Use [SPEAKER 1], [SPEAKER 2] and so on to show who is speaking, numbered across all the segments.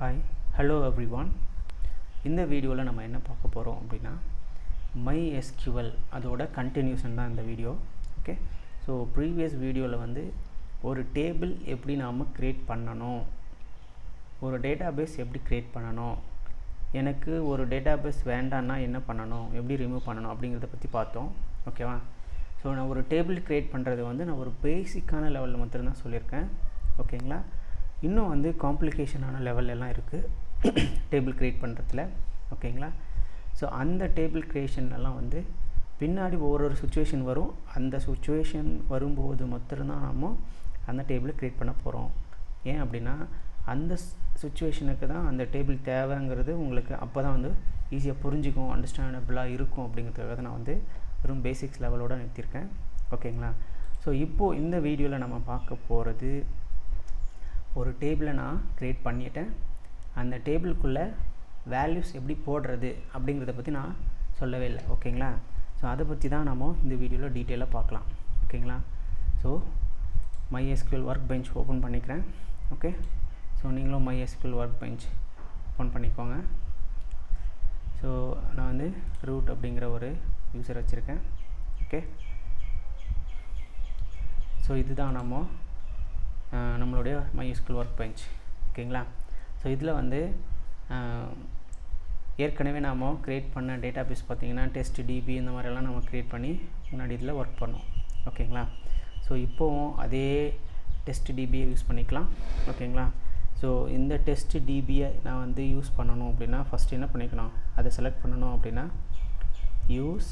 [SPEAKER 1] Hi hello everyone. இந்த வீடியோவில் நம்ம என்ன பார்க்க போகிறோம் அப்படின்னா MySQL அதோட கண்டினியூஷன் தான் இந்த வீடியோ. ஓகே, ஸோ ப்ரீவியஸ் வீடியோவில் வந்து ஒரு டேபிள் எப்படி நாம் க்ரியேட் பண்ணணும், ஒரு டேட்டாபேஸ் எப்படி க்ரியேட் பண்ணணும், எனக்கு ஒரு டேட்டாபேஸ் வேண்டான்னா என்ன பண்ணணும், எப்படி ரிமூவ் பண்ணணும் அப்படிங்கிறத பற்றி பார்த்தோம். ஓகேவா? ஸோ நான் ஒரு டேபிள் க்ரியேட் பண்ணுறது வந்து நான் ஒரு பேசிக்கான லெவலில் மட்டும்தான் சொல்லியிருக்கேன். ஓகேங்களா? இன்னும் வந்து காம்ப்ளிகேஷனான லெவல்லாம் இருக்குது டேபிள் க்ரியேட் பண்ணுறதுல. ஓகேங்களா? ஸோ அந்த டேபிள் க்ரியேஷன்லாம் வந்து பின்னாடி ஒவ்வொரு சுச்சுவேஷன் வரும். அந்த சுச்சுவேஷன் வரும்போது மட்டும்தான் நம்ம அந்த டேபிளை க்ரியேட் பண்ண போகிறோம். ஏன் அப்படின்னா அந்த சுச்சுவேஷனுக்கு தான் அந்த டேபிள் தேவைங்கிறது உங்களுக்கு அப்போ தான் வந்து ஈஸியாக புரிஞ்சிக்கும், அண்டர்ஸ்டாண்டபிளாக இருக்கும். அப்படிங்கிறதுக்காக தான் நான் வந்து வெறும் பேசிக்ஸ் லெவலோடு நிறுத்தியிருக்கேன். ஓகேங்களா? ஸோ இப்போது இந்த வீடியோவில் நம்ம பார்க்க போகிறது, ஒரு டேபிளை நான் க்ரியேட் பண்ணிட்டேன், அந்த டேபிளுக்குள்ளே வேல்யூஸ் எப்படி போடுறது அப்படிங்கிறத பற்றி நான் சொல்லவே இல்லை. ஓகேங்களா? ஸோ அதை பற்றி தான் நம்ம இந்த வீடியோவில் டீட்டெயிலாக பார்க்கலாம். ஓகேங்களா? So MySQL work bench open பண்ணிக்கிறேன். ஓகே, ஸோ நீங்களும் MySQL ஒர்க் பெஞ்ச் ஓப்பன் பண்ணிக்கோங்க. ஸோ நான் வந்து ரூட் அப்படிங்கிற ஒரு யூசர் வச்சுருக்கேன். ஓகே, ஸோ இதுதான் நம்மளுடைய MySQL ஒர்க் பெஞ்ச். ஓகேங்களா? ஸோ இதில் வந்து ஏற்கனவே நாம் க்ரியேட் பண்ண டேட்டாபேஸ் பார்த்திங்கன்னா டெஸ்ட் டிபி இந்த மாதிரிலாம் நம்ம க்ரியேட் பண்ணி முன்னாடி இதில் ஒர்க் பண்ணோம். ஓகேங்களா? ஸோ இப்போவும் அதே டெஸ்ட் டிபியை யூஸ் பண்ணிக்கலாம். ஓகேங்களா? ஸோ இந்த டெஸ்ட் டிபியை நான் வந்து யூஸ் பண்ணணும் அப்படின்னா ஃபஸ்ட்டு என்ன பண்ணிக்கணும், அதை செலக்ட் பண்ணணும். அப்படின்னா யூஸ்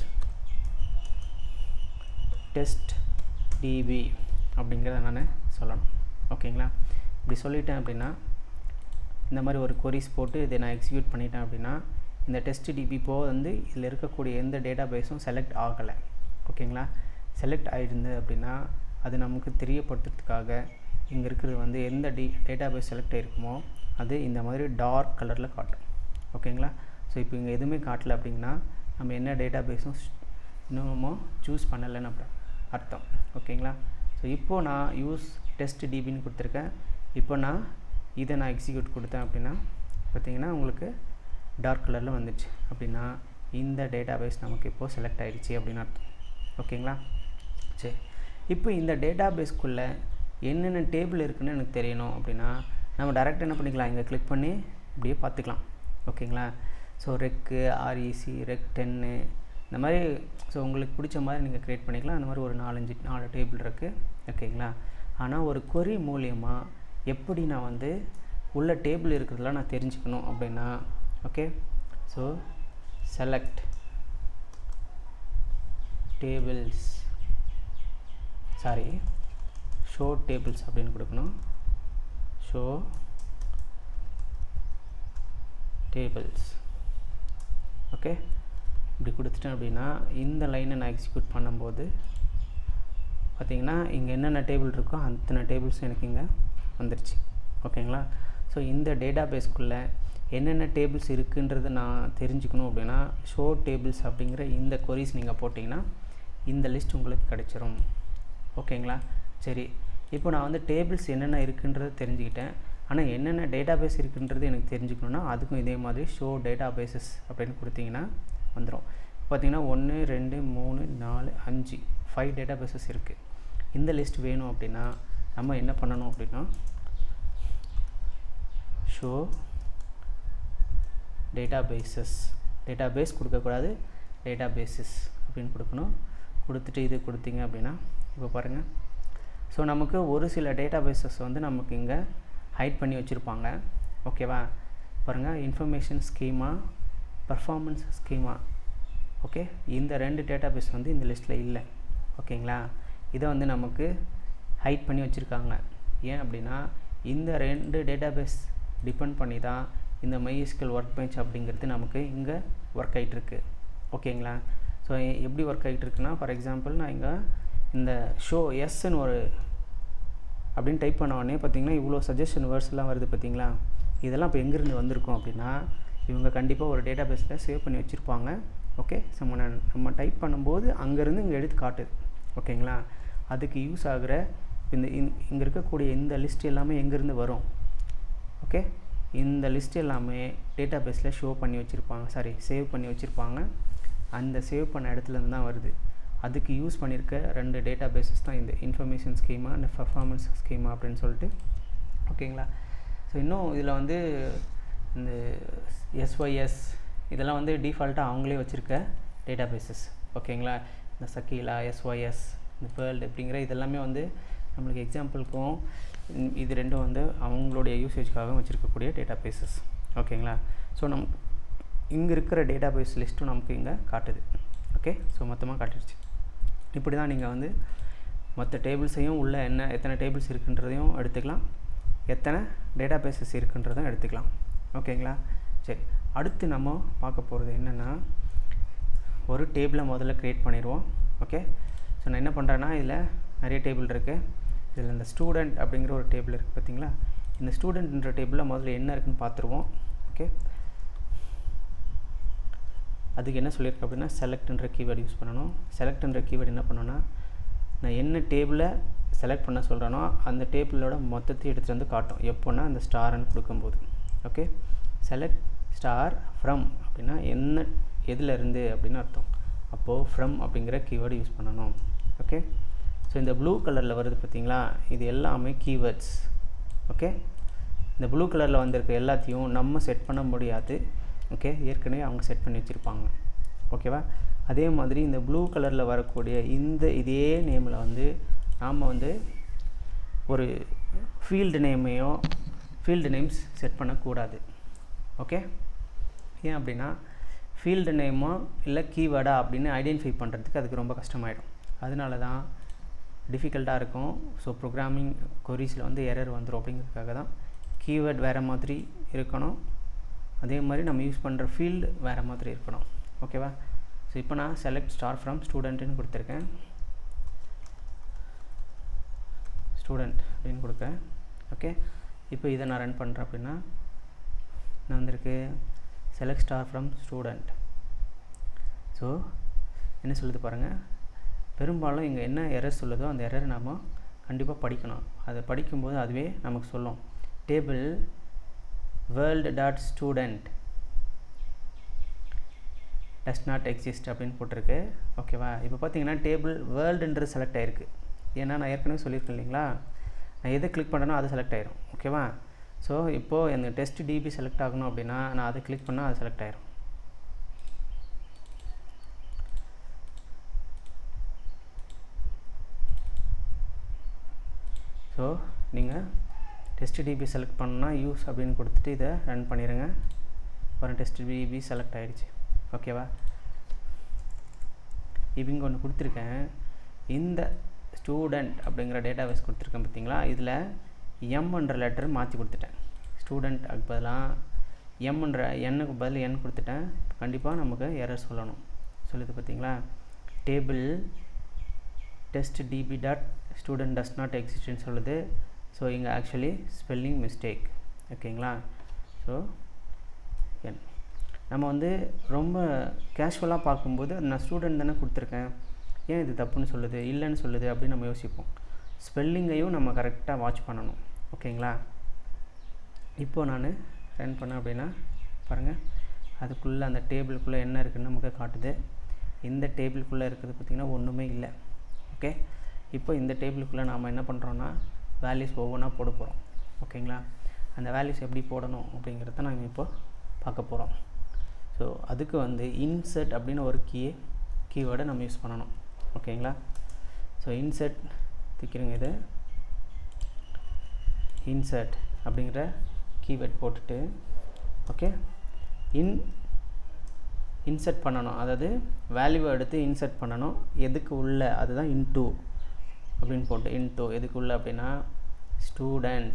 [SPEAKER 1] டெஸ்ட் டிபி அப்படிங்கிறத நான் சொல்லணும். ஓகேங்களா? இப்படி சொல்லிட்டேன் அப்படின்னா இந்த மாதிரி ஒரு கொரிஸ் போட்டு இதை நான் எக்ஸிக்யூட் பண்ணிட்டேன் அப்படின்னா இந்த டெஸ்ட் டிபி போக வந்து இதில் இருக்கக்கூடிய எந்த டேட்டாபேஸும் செலக்ட் ஆகலை. ஓகேங்களா? செலக்ட் ஆகிடுது அப்படின்னா அது நமக்கு தெரியப்படுத்துறதுக்காக இங்கே இருக்கிறது வந்து எந்த டேட்டாபேஸ் செலக்ட் ஆகிருக்குமோ அது இந்த மாதிரி டார்க் கலரில் காட்டும். ஓகேங்களா? ஸோ இப்போ இங்கே எதுவுமே காட்டலை அப்படின்னா நம்ம என்ன டேட்டாபேஸும் இன்னும் சூஸ் பண்ணலைன்னு அர்த்தம். ஓகேங்களா? ஸோ இப்போது நான் யூஸ் டெஸ்ட் டிபின்னு கொடுத்துருக்கேன். இப்போ நான் இதை நான் எக்ஸிக்யூட் கொடுத்தேன் அப்படின்னா பார்த்திங்கன்னா உங்களுக்கு டார்க் கலரில் வந்துடுச்சு. அப்படின்னா இந்த டேட்டாபேஸ் நமக்கு இப்போது செலக்ட் ஆகிடுச்சு அப்படின்னு அர்த்தம். ஓகேங்களா? சரி, இப்போ இந்த டேட்டாபேஸ்க்குள்ளே என்னென்ன டேபிள் இருக்குதுன்னு எனக்கு தெரியணும் அப்படின்னா நம்ம டேரெக்டாக என்ன பண்ணிக்கலாம், இங்கே கிளிக் பண்ணி இப்படியே பார்த்துக்கலாம். ஓகேங்களா? ஸோ ரெக்கு, ஆர்இசி, ரெக் 10 இந்த மாதிரி ஸோ உங்களுக்கு பிடிச்ச மாதிரி நீங்கள் க்ரியேட் பண்ணிக்கலாம். அந்த மாதிரி ஒரு 4 டேபிள் இருக்குது. ஓகேங்களா? ஆனால் ஒரு கொரி மூலியமாக எப்படி நான் வந்து உள்ள டேபிள் இருக்கிறதுலாம் நான் தெரிஞ்சுக்கணும் அப்படின்னா okay, so select tables show tables அப்படின்னு கொடுக்கணும். Show tables. ஓகே, இப்படி கொடுத்துட்டேன் அப்படின்னா இந்த லைனை நான் எக்ஸிக்யூட் பண்ணும்போது பார்த்திங்கன்னா இங்கே என்னென்ன டேபிள் இருக்கோ அத்தனை டேபிள்ஸ் எனக்கு இங்கே வந்துருச்சு. ஓகேங்களா? ஸோ இந்த டேட்டாபேஸ்க்குள்ளே என்னென்ன டேபிள்ஸ் இருக்குன்றது நான் தெரிஞ்சுக்கணும் அப்படின்னா ஷோ டேபிள்ஸ் அப்படிங்கிற இந்த கொரிஸ் நீங்கள் போட்டிங்கன்னா இந்த லிஸ்ட் உங்களுக்கு கிடச்சிரும். ஓகேங்களா? சரி, இப்போ நான் வந்து டேபிள்ஸ் என்னென்ன இருக்குன்றது தெரிஞ்சுக்கிட்டேன். ஆனால் என்னென்ன டேட்டாபேஸ் இருக்குன்றது எனக்கு தெரிஞ்சுக்கணுன்னா அதுக்கும் இதே மாதிரி ஷோ டேட்டாபேஸஸ் அப்படின்னு கொடுத்தீங்கன்னா வந்துடும். பார்த்திங்கன்னா 1 2 3 4 5 டேட்டாபேஸஸ் இருக்குது. இந்த லிஸ்ட் வேணும் அப்படின்னா நம்ம என்ன பண்ணணும் அப்படின்னா ஷோ டேட்டாபேஸஸ், டேட்டாபேஸ் கொடுக்கக்கூடாது, டேட்டாபேஸஸ் அப்படின்னு கொடுக்கணும். கொடுத்துட்டு இது கொடுத்தீங்க அப்படின்னா இப்போ பாருங்கள், ஸோ நமக்கு ஒரு சில டேட்டாபேஸஸ் வந்து நமக்கு இங்கே ஹைட் பண்ணி வச்சுருப்பாங்க. ஓகேவா? பாருங்கள், information schema, performance schema. Okay, இந்த 2 டேட்டாபேஸ் வந்து இந்த லிஸ்ட்டில் இல்லை. ஓகேங்களா? இதை வந்து நமக்கு ஹைட் பண்ணி வச்சுருக்காங்க. ஏன் அப்படின்னா இந்த 2 டேட்டாபேஸ் டிபெண்ட் பண்ணி தான் இந்த MySQL ஒர்க் பெஞ்ச் அப்படிங்கிறது நமக்கு இங்கே ஒர்க் ஆகிட்டுருக்கு. ஓகேங்களா? ஸோ எப்படி ஒர்க் ஆகிட்டுருக்குன்னா ஃபார் எக்ஸாம்பிள் நான் இங்கே இந்த ஷோ எஸ்ன்னு ஒரு அப்படின்னு டைப் பண்ண உடனே பார்த்திங்கன்னா இவ்வளோ சஜஷன் வேர்ட்ஸ்லாம் வருது. பார்த்திங்களா? இதெல்லாம் இப்போ எங்கேருந்து வந்திருக்கும் அப்படின்னா இவங்க கண்டிப்பாக ஒரு டேட்டாபேஸில் சேவ் பண்ணி வச்சுருப்பாங்க. ஓகே, ஸோ நம்ம டைப் பண்ணும்போது அங்கேருந்து இங்கே எடுத்து காட்டுது. ஓகேங்களா? அதுக்கு யூஸ் ஆகிற இந்த இங்கே இருக்கக்கூடிய இந்த லிஸ்ட் எல்லாமே எங்கேருந்து வரும். ஓகே, இந்த லிஸ்ட் எல்லாமே டேட்டா பேஸில் ஷோ பண்ணி வச்சுருப்பாங்க, சேவ் பண்ணி வச்சுருப்பாங்க. அந்த சேவ் பண்ண இடத்துலேருந்து தான் வருது. அதுக்கு யூஸ் பண்ணியிருக்க 2 டேட்டா பேஸஸ் தான் இந்த information schema and performance schema அப்படின்னு சொல்லிட்டு. ஓகேங்களா? ஸோ இன்னும் இதில் வந்து இந்த SYS இதெல்லாம் வந்து டிஃபால்ட்டாக அவங்களே வச்சுருக்க டேட்டா பேஸஸ். ஓகேங்களா? இந்த சக்கீலா, SYS, இந்த வேர்ல்டு அப்படிங்கிற இதெல்லாமே வந்து நம்மளுக்கு எக்ஸாம்பிளுக்கும் இது ரெண்டும் வந்து அவங்களுடைய யூசேஜ்க்காக வச்சுருக்கக்கூடிய டேட்டா பேஸஸ். ஓகேங்களா? ஸோ இங்கே இருக்கிற டேட்டா பேஸ் லிஸ்ட்டும் நமக்கு இங்கே காட்டுது. ஓகே, ஸோ மொத்தமாக காட்டிடுச்சு. இப்படி தான் நீங்கள் வந்து மொத்த டேபிள்ஸையும் உள்ள எத்தனை டேபிள்ஸ் இருக்குன்றதையும் எடுத்துக்கலாம், எத்தனை டேட்டா பேஸஸ் இருக்குன்றதும் எடுத்துக்கலாம். ஓகேங்களா? சரி, அடுத்து நம்ம பார்க்க போகிறது என்னென்னா, ஒரு டேபிளை முதல்ல க்ரியேட் பண்ணிடுவோம். ஓகே, ஸோ நான் என்ன பண்ணுறேன்னா, இதில் நிறைய டேபிள் இருக்குது. இதில் இந்த ஸ்டூடெண்ட் அப்படிங்கிற ஒரு டேபிள் இருக்குது பார்த்தீங்களா? இந்த ஸ்டூடெண்ட்ன்ற டேபிளில் முதல்ல என்ன இருக்குதுன்னு பார்த்துருவோம். ஓகே, அதுக்கு என்ன சொல்லியிருக்கேன் அப்படின்னா, செலக்ட்ன்ற கீவேர்டு யூஸ் பண்ணணும். செலக்ட்ன்ற கீவேர்டு என்ன பண்ணணும்னா, நான் என்ன டேபிளை செலக்ட் பண்ண சொல்கிறேனோ அந்த டேபிளோட மொத்தத்தையும் எடுத்துகிட்டு வந்து காட்டும். எப்போன்னா அந்த ஸ்டார்னு கொடுக்கும்போது. ஓகே, செலக்ட் ஸ்டார் ஃப்ரம் அப்படின்னா எதில் இருந்து அப்படின்னு அர்த்தம். அப்போது ஃப்ரம் அப்படிங்கிற கீவேர்டு யூஸ் பண்ணணும். ஓகே, ஸோ இந்த ப்ளூ கலரில் வருது பார்த்தீங்களா, இது எல்லாமே கீவேர்ட்ஸ். ஓகே, இந்த ப்ளூ கலரில் வந்திருக்க எல்லாத்தையும் நம்ம செட் பண்ண முடியாது. ஓகே, ஏற்கனவே அவங்க செட் பண்ணி வச்சுருப்பாங்க. ஓகேவா? அதே மாதிரி இந்த ப்ளூ கலரில் வரக்கூடிய இதே நேமில் வந்து நாம் வந்து ஒரு ஃபீல்டு நேம்ஸ் செட் பண்ணக்கூடாது. ஓகே, ஏன் அப்படின்னா ஃபீல்டு நேமோ இல்லை கீவேர்டா அப்படின்னு ஐடென்டிஃபை பண்ணுறதுக்கு அதுக்கு ரொம்ப கஷ்டமாயிடும். அதனால தான் டிஃபிகல்ட்டாக இருக்கும். ஸோ ப்ரோக்ராமிங் கொரீஸில் வந்து எரர் வந்துடும். அப்படிங்கிறதுக்காக தான் கீவேர்ட் வேறு மாதிரி இருக்கணும், அதே மாதிரி நம்ம யூஸ் பண்ணுற ஃபீல்டு வேறு மாதிரி இருக்கணும். ஓகேவா? ஸோ இப்போ நான் செலக்ட் ஸ்டார் ஃப்ரம் ஸ்டூடெண்ட்டுன்னு கொடுத்துருக்கேன். ஸ்டூடெண்ட் அப்படின்னு கொடுக்குறேன். ஓகே, இப்போ இதை நான் ரன் பண்ணுறேன் அப்படின்னா நான் வந்திருக்கு select star from student. So என்ன சொல்லுது பாருங்கள், பெரும்பாலும் இங்கே என்ன எரர் சொல்லுதோ அந்த எரர் நம்ம கண்டிப்பாக படிக்கணும். அதை படிக்கும்போது அதுவே நமக்கு சொல்லும், table world.student does not exist அப்படின்னு போட்டிருக்கு. ஓகேவா? இப்போ பார்த்தீங்கன்னா டேபிள் வேர்ல்டுன்றது செலக்ட் ஆகிருக்கு. ஏன்னா நான் ஏற்கனவே சொல்லியிருக்கேன் இல்லைங்களா, நான் எதை கிளிக் பண்ணேனோ அது செலக்ட் ஆயிரும். ஓகேவா? ஸோ இப்போது எனக்கு டெஸ்ட் டிபி செலக்ட் ஆகணும் அப்படின்னா நான் அதை கிளிக் பண்ணால் அது செலக்ட் ஆயிரும். ஸோ நீங்கள் டெஸ்ட் டிபி செலக்ட் பண்ணால் யூஸ் அப்படின்னு கொடுத்துட்டு இதை ரன் பண்ணிடுங்க. அப்புறம் டெஸ்ட் டிபி செலக்ட் ஆகிடுச்சு. ஓகேவா? இப்போ இங்கே ஒன்று கொடுத்துருக்கேன், இந்த ஸ்டூடெண்ட் அப்படிங்கிற டேட்டாபேஸ் கொடுத்துருக்கேன் பார்த்தீங்களா, இதில் எம்ன்ற லெட்டர் மாற்றி கொடுத்துட்டேன். ஸ்டூடெண்ட் அதுக்கு பதிலாக எண்ணுக்கு பதில் என் கொடுத்துட்டேன். கண்டிப்பாக நமக்கு எரர் சொல்லணும். சொல்லுது பார்த்தீங்களா, table test DB dot student does not எக்ஸிஸ்ட்னு சொல்லுது. ஸோ இங்கே ஆக்சுவலி ஸ்பெல்லிங் மிஸ்டேக். ஓகேங்களா? ஸோ நம்ம வந்து ரொம்ப கேஷுவலாக பார்க்கும்போது நான் ஸ்டூடெண்ட் தானே கொடுத்துருக்கேன், ஏன் இது தப்புன்னு சொல்லுது இல்லைன்னு சொல்லுது அப்படின்னு நம்ம யோசிப்போம். ஸ்பெல்லிங்கையும் நம்ம கரெக்டாக வாட்ச் பண்ணணும். ஓகேங்களா? இப்போது நான் ரன் பண்ணேன் அப்படின்னா பாருங்கள், அதுக்குள்ளே அந்த டேபிளுக்குள்ளே என்ன இருக்குதுன்னு நமக்கு காட்டுது. இந்த டேபிளுக்குள்ளே இருக்கிறது பார்த்திங்கன்னா ஒன்றுமே இல்லை. ஓகே, இப்போ இந்த டேபிளுக்குள்ளே நாம் என்ன பண்ணுறோன்னா வேல்யூஸ் ஒவ்வொன்றா போட போகிறோம். ஓகேங்களா? அந்த வேல்யூஸ் எப்படி போடணும் அப்படிங்கிறத நாங்கள் இப்போ பார்க்க போகிறோம். ஸோ அதுக்கு வந்து இன்சர்ட் அப்படின்னு ஒரு கீவேர்டை நம்ம யூஸ் பண்ணணும். ஓகேங்களா? ஸோ இன்சர்ட் திக்கிறங்க, இது இன்சர்ட் அப்படிங்கிற கீவேர்ட் போட்டுட்டு ஓகே இன்சர்ட் பண்ணணும். அதாவது வேல்யூவை எடுத்து இன்சர்ட் பண்ணணும். எதுக்கு உள்ள அதுதான் இன்டூ அப்படின்னு போட்டு இன்டூ எதுக்கு உள்ள அப்படின்னா ஸ்டூடெண்ட்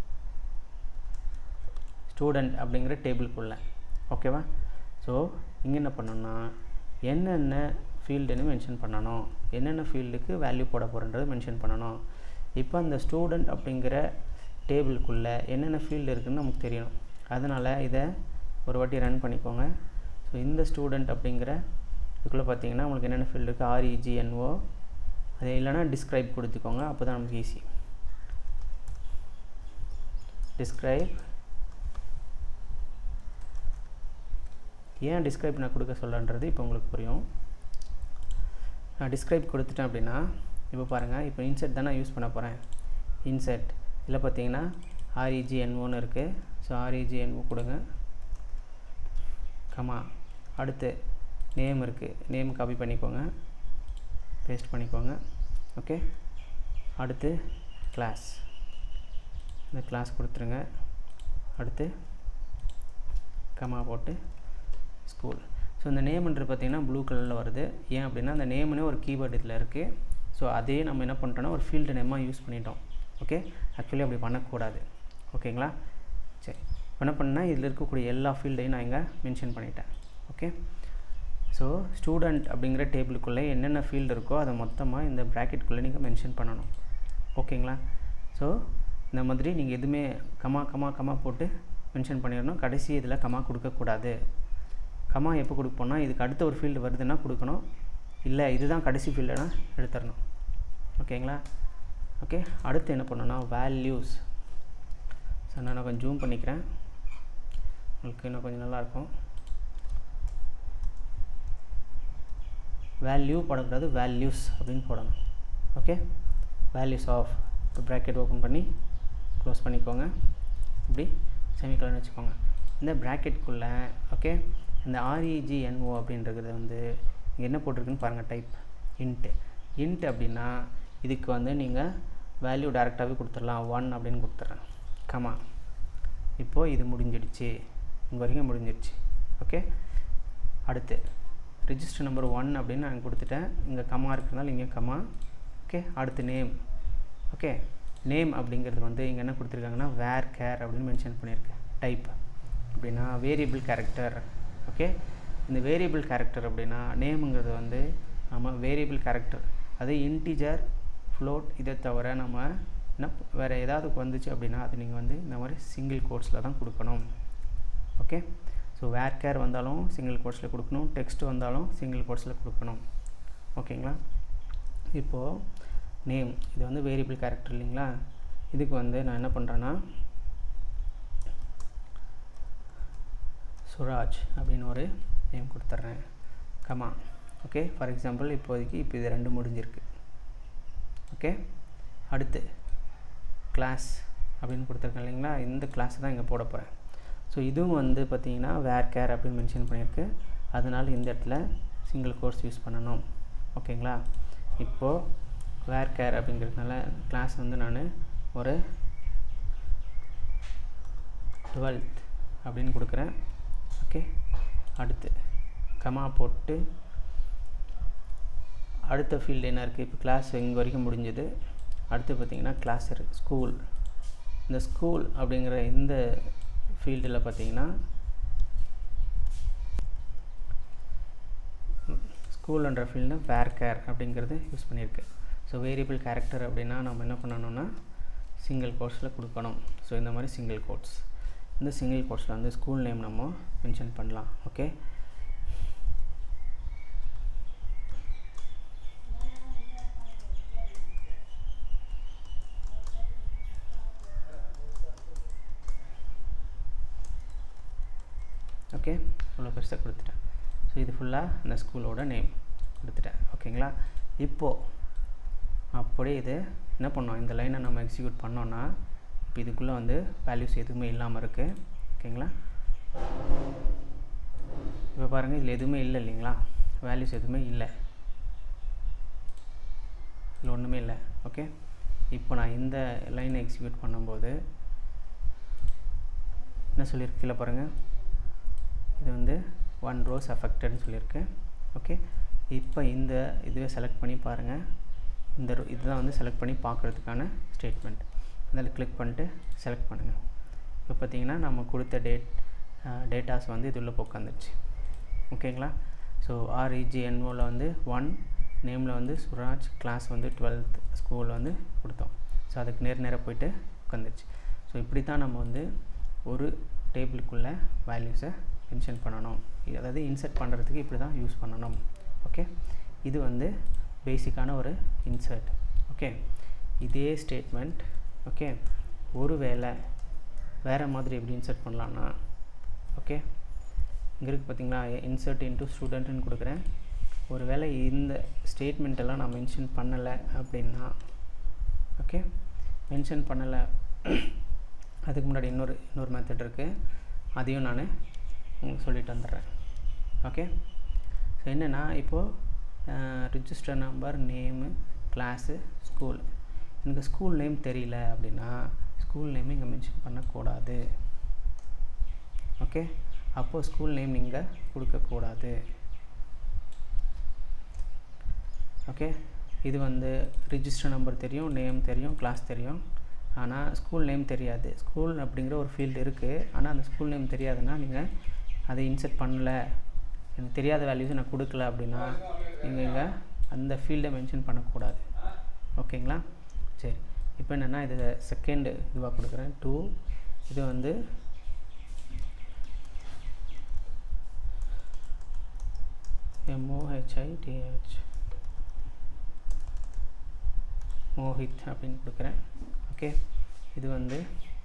[SPEAKER 1] அப்படிங்கிற டேபிளுக்குள்ள. ஓகேவா? ஸோ இங்கே என்ன பண்ணணும்னா என்னென்ன ஃபீல்டுன்னு மென்ஷன் பண்ணணும், என்னென்ன ஃபீல்டுக்கு வேல்யூ போட போகிறன்றது மென்ஷன் பண்ணணும். இப்போ அந்த ஸ்டூடெண்ட் அப்படிங்கிற டேபிளுக்குள்ளே என்னென்ன ஃபீல்டு இருக்குதுன்னு நமக்கு தெரியணும். அதனால் இதை ஒரு வாட்டி ரன் பண்ணிக்கோங்க. ஸோ இந்த ஸ்டூடெண்ட் அப்படிங்கிற இதுக்குள்ளே பார்த்தீங்கன்னா உங்களுக்கு என்னென்ன ஃபீல்டு இருக்குது, REGNO, அது இல்லைனா டிஸ்கிரைப் கொடுத்துக்கோங்க, அப்போ தான் நமக்கு ஈஸி. டிஸ்கிரைப் ஏன் டிஸ்கிரைப் நான் கொடுக்க சொல்லன்றது இப்போ உங்களுக்கு புரியும். நான் டிஸ்கிரைப் கொடுத்துட்டேன் அப்படின்னா இப்போ பாருங்கள், இப்போ இன்செர்ட் தான் நான் யூஸ் பண்ண போகிறேன். இன்செர்ட் இதில் பார்த்தீங்கன்னா REGNOன்னு இருக்குது. ஸோ REGNO கொடுங்க, கமா அடுத்து நேம் இருக்குது, நேம் காப்பி பண்ணிக்கோங்க, பேஸ்ட் பண்ணிக்கோங்க. ஓகே, அடுத்து கிளாஸ், இந்த கிளாஸ் கொடுத்துருங்க. அடுத்து கமா போட்டு ஸ்கூல். ஸோ இந்த நேம்ன்றது பார்த்திங்கன்னா ப்ளூ கலரில் வருது. ஏன் அப்படின்னா அந்த நேம்னே ஒரு கீவேர்டு இதில் இருக்குது. ஸோ அதே நம்ம என்ன பண்ணிட்டோன்னா ஒரு ஃபீல்டு நேமாக யூஸ் பண்ணிட்டோம். ஓகே, ஆக்சுவலி அப்படி பண்ணக்கூடாது. ஓகேங்களா? சரி, இப்போ என்ன பண்ணால் இதில் இருக்கக்கூடிய எல்லா ஃபீல்டையும் நான் இங்கே மென்ஷன் பண்ணிட்டேன். ஓகே, ஸோ ஸ்டூடெண்ட் அப்படிங்கிற டேபிளுக்குள்ளே என்னென்ன ஃபீல்டு இருக்கோ அதை மொத்தமாக இந்த ப்ராக்கெட்டுக்குள்ளே நீங்கள் மென்ஷன் பண்ணணும். ஓகேங்களா? ஸோ இந்த மாதிரி நீங்கள் எதுவுமே கமா போட்டு மென்ஷன் பண்ணிடணும். கடைசி இதில் கமா கொடுக்கக்கூடாது. கமா எப்போ கொடுப்போம்னா இதுக்கு அடுத்த ஒரு ஃபீல்டு வருதுன்னா கொடுக்கணும், இல்லை இதுதான் கடைசி ஃபீல்டுனா எடுத்துடணும். ஓகேங்களா? ஓகே, அடுத்து என்ன பண்ணணும்னா வேல்யூஸ். ஸோ நான் கொஞ்சம் ஜூம் பண்ணிக்கிறேன், உங்களுக்கு இன்னும் கொஞ்சம் நல்லாயிருக்கும். வேல்யூ போடக்கூடாது, வேல்யூஸ் அப்படின்னு போடணும். ஓகே, வேல்யூஸ் ஆஃப், இப்போ ப்ராக்கெட் ஓப்பன் பண்ணி க்ளோஸ் பண்ணிக்கோங்க, இப்படி செமிகோலன் வச்சுக்கோங்க. இந்த ப்ராக்கெட்டுக்குள்ளே ஓகே இந்த REGNO அப்படின்றது வந்து இங்கே என்ன போட்டிருக்குன்னு பாருங்கள். டைப் இன்ட் அப்படின்னா இதுக்கு வந்து நீங்கள் வேல்யூ டேரெக்டாகவே கொடுத்துடலாம், 1 அப்படின்னு கொடுத்துட்றேன். கமா, இப்போது இது முடிஞ்சிடுச்சு, இங்கே வரைக்கும் முடிஞ்சிடுச்சு. ஓகே, அடுத்து ரிஜிஸ்டர் நம்பர் 1 அப்படின்னு நான் கொடுத்துட்டேன். இங்கே கமா இருக்கிறதுனால இங்கே கமா. ஓகே, அடுத்து நேம். ஓகே, நேம் அப்படிங்கிறது வந்து இங்கே என்ன கொடுத்துருக்காங்கன்னா வேர் கேர் அப்படின்னு மென்ஷன் பண்ணியிருக்கேன். டைப் அப்படின்னா வேரியபிள் கேரக்டர். ஓகே, இந்த வேரியபிள் கேரக்டர் அப்படின்னா நேமுங்கிறது வந்து நம்ம வேரியபிள் கேரக்டர், அது இன்டிஜர், ஃப்ளோட், இதை தவிர நம்ம என்ன வேறு ஏதாவது வந்துச்சு அப்படின்னா அது நீங்கள் வந்து இந்த மாதிரி சிங்கிள் கோட்ஸில் தான் கொடுக்கணும். ஓகே, ஸோ வேர் கேர் வந்தாலும் சிங்கிள் கோட்ஸில் கொடுக்கணும், டெக்ஸ்ட் வந்தாலும் சிங்கிள் கோட்ஸில் கொடுக்கணும். ஓகேங்களா? இப்போது நேம் இது வந்து வேரியபிள் கேரக்டர் இல்லைங்களா, இதுக்கு வந்து நான் என்ன பண்ணுறேன்னா சுராஜ் அப்படின்னு ஒரு நேம் கொடுத்துட்றேன். கமா. ஓகே, ஃபார் எக்ஸாம்பிள் இப்போதைக்கு இப்போ இது 2 முடிஞ்சிருக்கு. ஓகே, அடுத்து கிளாஸ் அப்படின்னு கொடுத்துருக்கேன் இல்லைங்களா, இந்த கிளாஸ் தான் இங்கே போட போகிறேன். ஸோ இதுவும் வந்து பார்த்திங்கன்னா வேர் கேர் அப்படின்னு மென்ஷன் பண்ணியிருக்கு, அதனால் இந்த இடத்துல சிங்கிள் கோர்ஸ் யூஸ் பண்ணணும். ஓகேங்களா? இப்போது வேர் கேர் அப்படிங்கிறதுனால கிளாஸ் வந்து நான் ஒரு 12th அப்படின்னு கொடுக்குறேன். ஓகே, அடுத்து கமா போட்டு அடுத்த ஃபீல்டு என்ன இருக்குது, இப்போ கிளாஸ் இங்கே வரைக்கும் முடிஞ்சது. அடுத்து பார்த்திங்கன்னா கிளாஸ் இருக்குது ஸ்கூல். இந்த ஸ்கூல் அப்படிங்கிற இந்த ஃபீல்டில் பார்த்திங்கன்னா ஸ்கூல்ன்ற ஃபீல்டில் வேர் கேர் அப்படிங்கிறது யூஸ் பண்ணியிருக்கு. ஸோ வேரியபிள் கேரக்டர் அப்படின்னா நம்ம என்ன பண்ணணும்னா சிங்கிள் கோட்ஸில் கொடுக்கணும். ஸோ இந்த மாதிரி சிங்கிள் கோட்ஸ், இந்த சிங்கிள் கோட்ஸில் வந்து ஸ்கூல் நேம் நம்ம மென்ஷன் பண்ணலாம். ஓகே, ஓகே, இவ்வளோ பெருசாக கொடுத்துட்டேன். ஸோ இது ஃபுல்லாக இந்த ஸ்கூலோட நேம் கொடுத்துட்டேன். ஓகேங்களா? இப்போது அப்படியே இது என்ன பண்ணோம், இந்த லைனை நம்ம எக்ஸிக்யூட் பண்ணோன்னா இப்போ இதுக்குள்ளே வந்து வேல்யூஸ் எதுவுமே இல்லாமல் இருக்குது. ஓகேங்களா? இப்போ பாருங்கள், இதில் எதுவுமே இல்லை இல்லைங்களா, வேல்யூஸ் எதுவுமே இல்லை, இதில் ஒன்றுமே இல்லை. ஓகே, இப்போ நான் இந்த லைனை எக்ஸிக்யூட் பண்ணும்போது என்ன சொல்லியிருக்கு கீழே பாருங்கள், இது வந்து 1 rows affectedன்னு சொல்லியிருக்கு. ஓகே, இப்போ இந்த இதுவே செலக்ட் பண்ணி பாருங்கள், இந்த இதுதான் வந்து செலக்ட் பண்ணி பார்க்குறதுக்கான ஸ்டேட்மெண்ட். அதில் கிளிக் பண்ணிட்டு செலக்ட் பண்ணுங்கள். இப்போ பார்த்தீங்கன்னா நம்ம கொடுத்த டேட்டாஸ் வந்து இது உள்ளே உட்காந்துருச்சு. ஓகேங்களா? ஸோ REGNOவில் வந்து 1, நேமில் வந்து சுராஜ், கிளாஸ் வந்து 12th, ஸ்கூல் வந்து கொடுத்தோம். ஸோ அதுக்கு நேராக போயிட்டு உட்காந்துருச்சு. ஸோ இப்படி தான் நம்ம வந்து ஒரு டேபிளுக்குள்ளே வேல்யூஸை மென்ஷன் பண்ணணும், அதாவது இன்சர்ட் பண்ணுறதுக்கு இப்படி தான் யூஸ் பண்ணணும். ஓகே, இது வந்து பேசிக்கான ஒரு இன்சர்ட். ஓகே, இதே ஸ்டேட்மெண்ட் ஓகே ஒரு வேளை வேறு மாதிரி எப்படி இன்சர்ட் பண்ணலான்னா, ஓகே இங்கே இருக்குது பார்த்தீங்களா, இன்சர்ட் இன்ட்டு ஸ்டூடெண்ட்டுன்னு கொடுக்குறேன். ஒரு வேளை இந்த ஸ்டேட்மெண்ட்டெல்லாம் நான் மென்ஷன் பண்ணலை அப்படின்னா, ஓகே, மென்ஷன் பண்ணலை, அதுக்கு முன்னாடி இன்னொரு மெத்தட் இருக்குது, அதையும் நான் உங்களுக்கு சொல்லிட்டு வந்துடுறேன். ஓகே, ஸோ என்னென்னா இப்போது register number, name, class, school. எனக்கு ஸ்கூல் நேம் தெரியல அப்படின்னா ஸ்கூல் நேம் இங்கே மென்ஷன் பண்ணக்கூடாது. ஓகே, அப்போது ஸ்கூல் நேம் இங்கே கொடுக்கக்கூடாது. ஓகே, இது வந்து ரிஜிஸ்டர் நம்பர் தெரியும், நேம் தெரியும், கிளாஸ் தெரியும், ஆனால் ஸ்கூல் நேம் தெரியாது. ஸ்கூல் அப்படிங்கிற ஒரு ஃபீல்டு இருக்குது, ஆனால் அந்த ஸ்கூல் நேம் தெரியாதுன்னா நீங்கள் அதை இன்சர்ட் பண்ணலை, எனக்கு தெரியாத வேல்யூஸை நான் கொடுக்கல அப்படின்னா நீங்கள் இங்கே அந்த ஃபீல்டை மென்ஷன் பண்ணக்கூடாது. ஓகேங்களா? சரி, இப்போ என்னென்னா இது செகண்ட் இதுவாக கொடுக்குறேன். 2 இது வந்து MOHITH மோஹித் அப்படின்னு கொடுக்குறேன். ஓகே, இது வந்து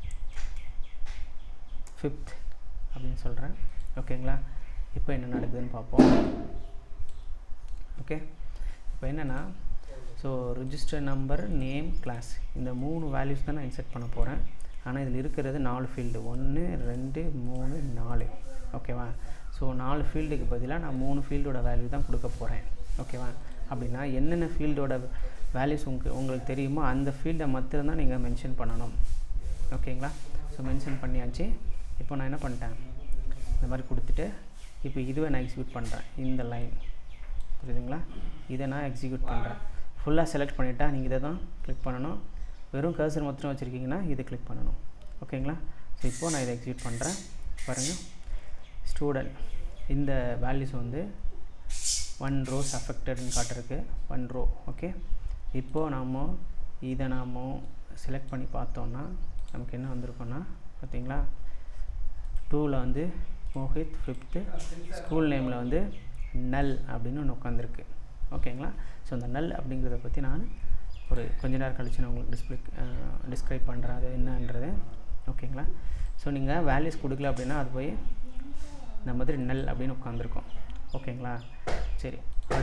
[SPEAKER 1] 5th அப்படின்னு சொல்கிறேன். ஓகேங்களா? இப்போ என்ன நடக்குதுன்னு பார்ப்போம். ஓகே, இப்போ என்னென்னா so register number, name, class இந்த 3 வேல்யூஸ் தான் நான் இன்சர்ட் பண்ண போகிறேன். ஆனால் இதில் இருக்கிறது 4 ஃபீல்டு, 1 2 3 4. ஓகேவா? ஸோ 4 ஃபீல்டுக்கு பதிலாக நான் 3 ஃபீல்டோட வேல்யூ தான் கொடுக்க போகிறேன். ஓகேவா? அப்படின்னா என்னென்ன ஃபீல்டோட வேல்யூஸ் உங்களுக்கு தெரியுமோ அந்த ஃபீல்டை மட்டும்தான் நீங்கள் மென்ஷன் பண்ணணும். ஓகேங்களா? ஸோ மென்ஷன் பண்ணியாச்சு. இப்போ நான் என்ன பண்ணிட்டேன், இந்த மாதிரி கொடுத்துட்டு இப்போ இதுவே நான் எக்ஸிக்யூட் பண்ணுறேன். இந்த லைன் புரியுதுங்களா? இதை நான் எக்ஸிக்யூட் பண்ணுறேன். ஃபுல்லாக செலக்ட் பண்ணிவிட்டா நீங்கள் இதை தான் கிளிக் பண்ணணும். வெறும் கர்சர் மட்டும் வச்சுருக்கீங்கன்னா இதை கிளிக் பண்ணணும். ஓகேங்களா? ஸோ இப்போது நான் இதை எக்ஸிக்யூட் பண்ணுறேன். பாருங்கள், ஸ்டூடெண்ட் இந்த வேல்யூஸ் வந்து 1 rows அஃபெக்டட்னு காட்டுறதுக்கு 1 row. ஓகே, இப்போது நாம் இதை செலக்ட் பண்ணி பார்த்தோன்னா நமக்கு என்ன வந்திருக்கோன்னா பார்த்தீங்களா, 2ல் வந்து மோஹித், 5th, ஸ்கூல் நேமில் வந்து நல் அப்படின்னு ஒன்று உட்காந்துருக்கு. ஓகேங்களா? ஸோ அந்த நல் அப்படிங்கிறத பற்றி நான் ஒரு கொஞ்ச நேரம் கழிச்சு நான் உங்களுக்கு டிஸ்கிரைப் பண்ணுறேன் அது என்னன்றது. ஓகேங்களா? ஸோ நீங்கள் வேல்யூஸ் கொடுக்கல அப்படின்னா அது போய் இந்த மாதிரி நல் அப்படின்னு உட்காந்துருக்கோம். ஓகேங்களா? சரி,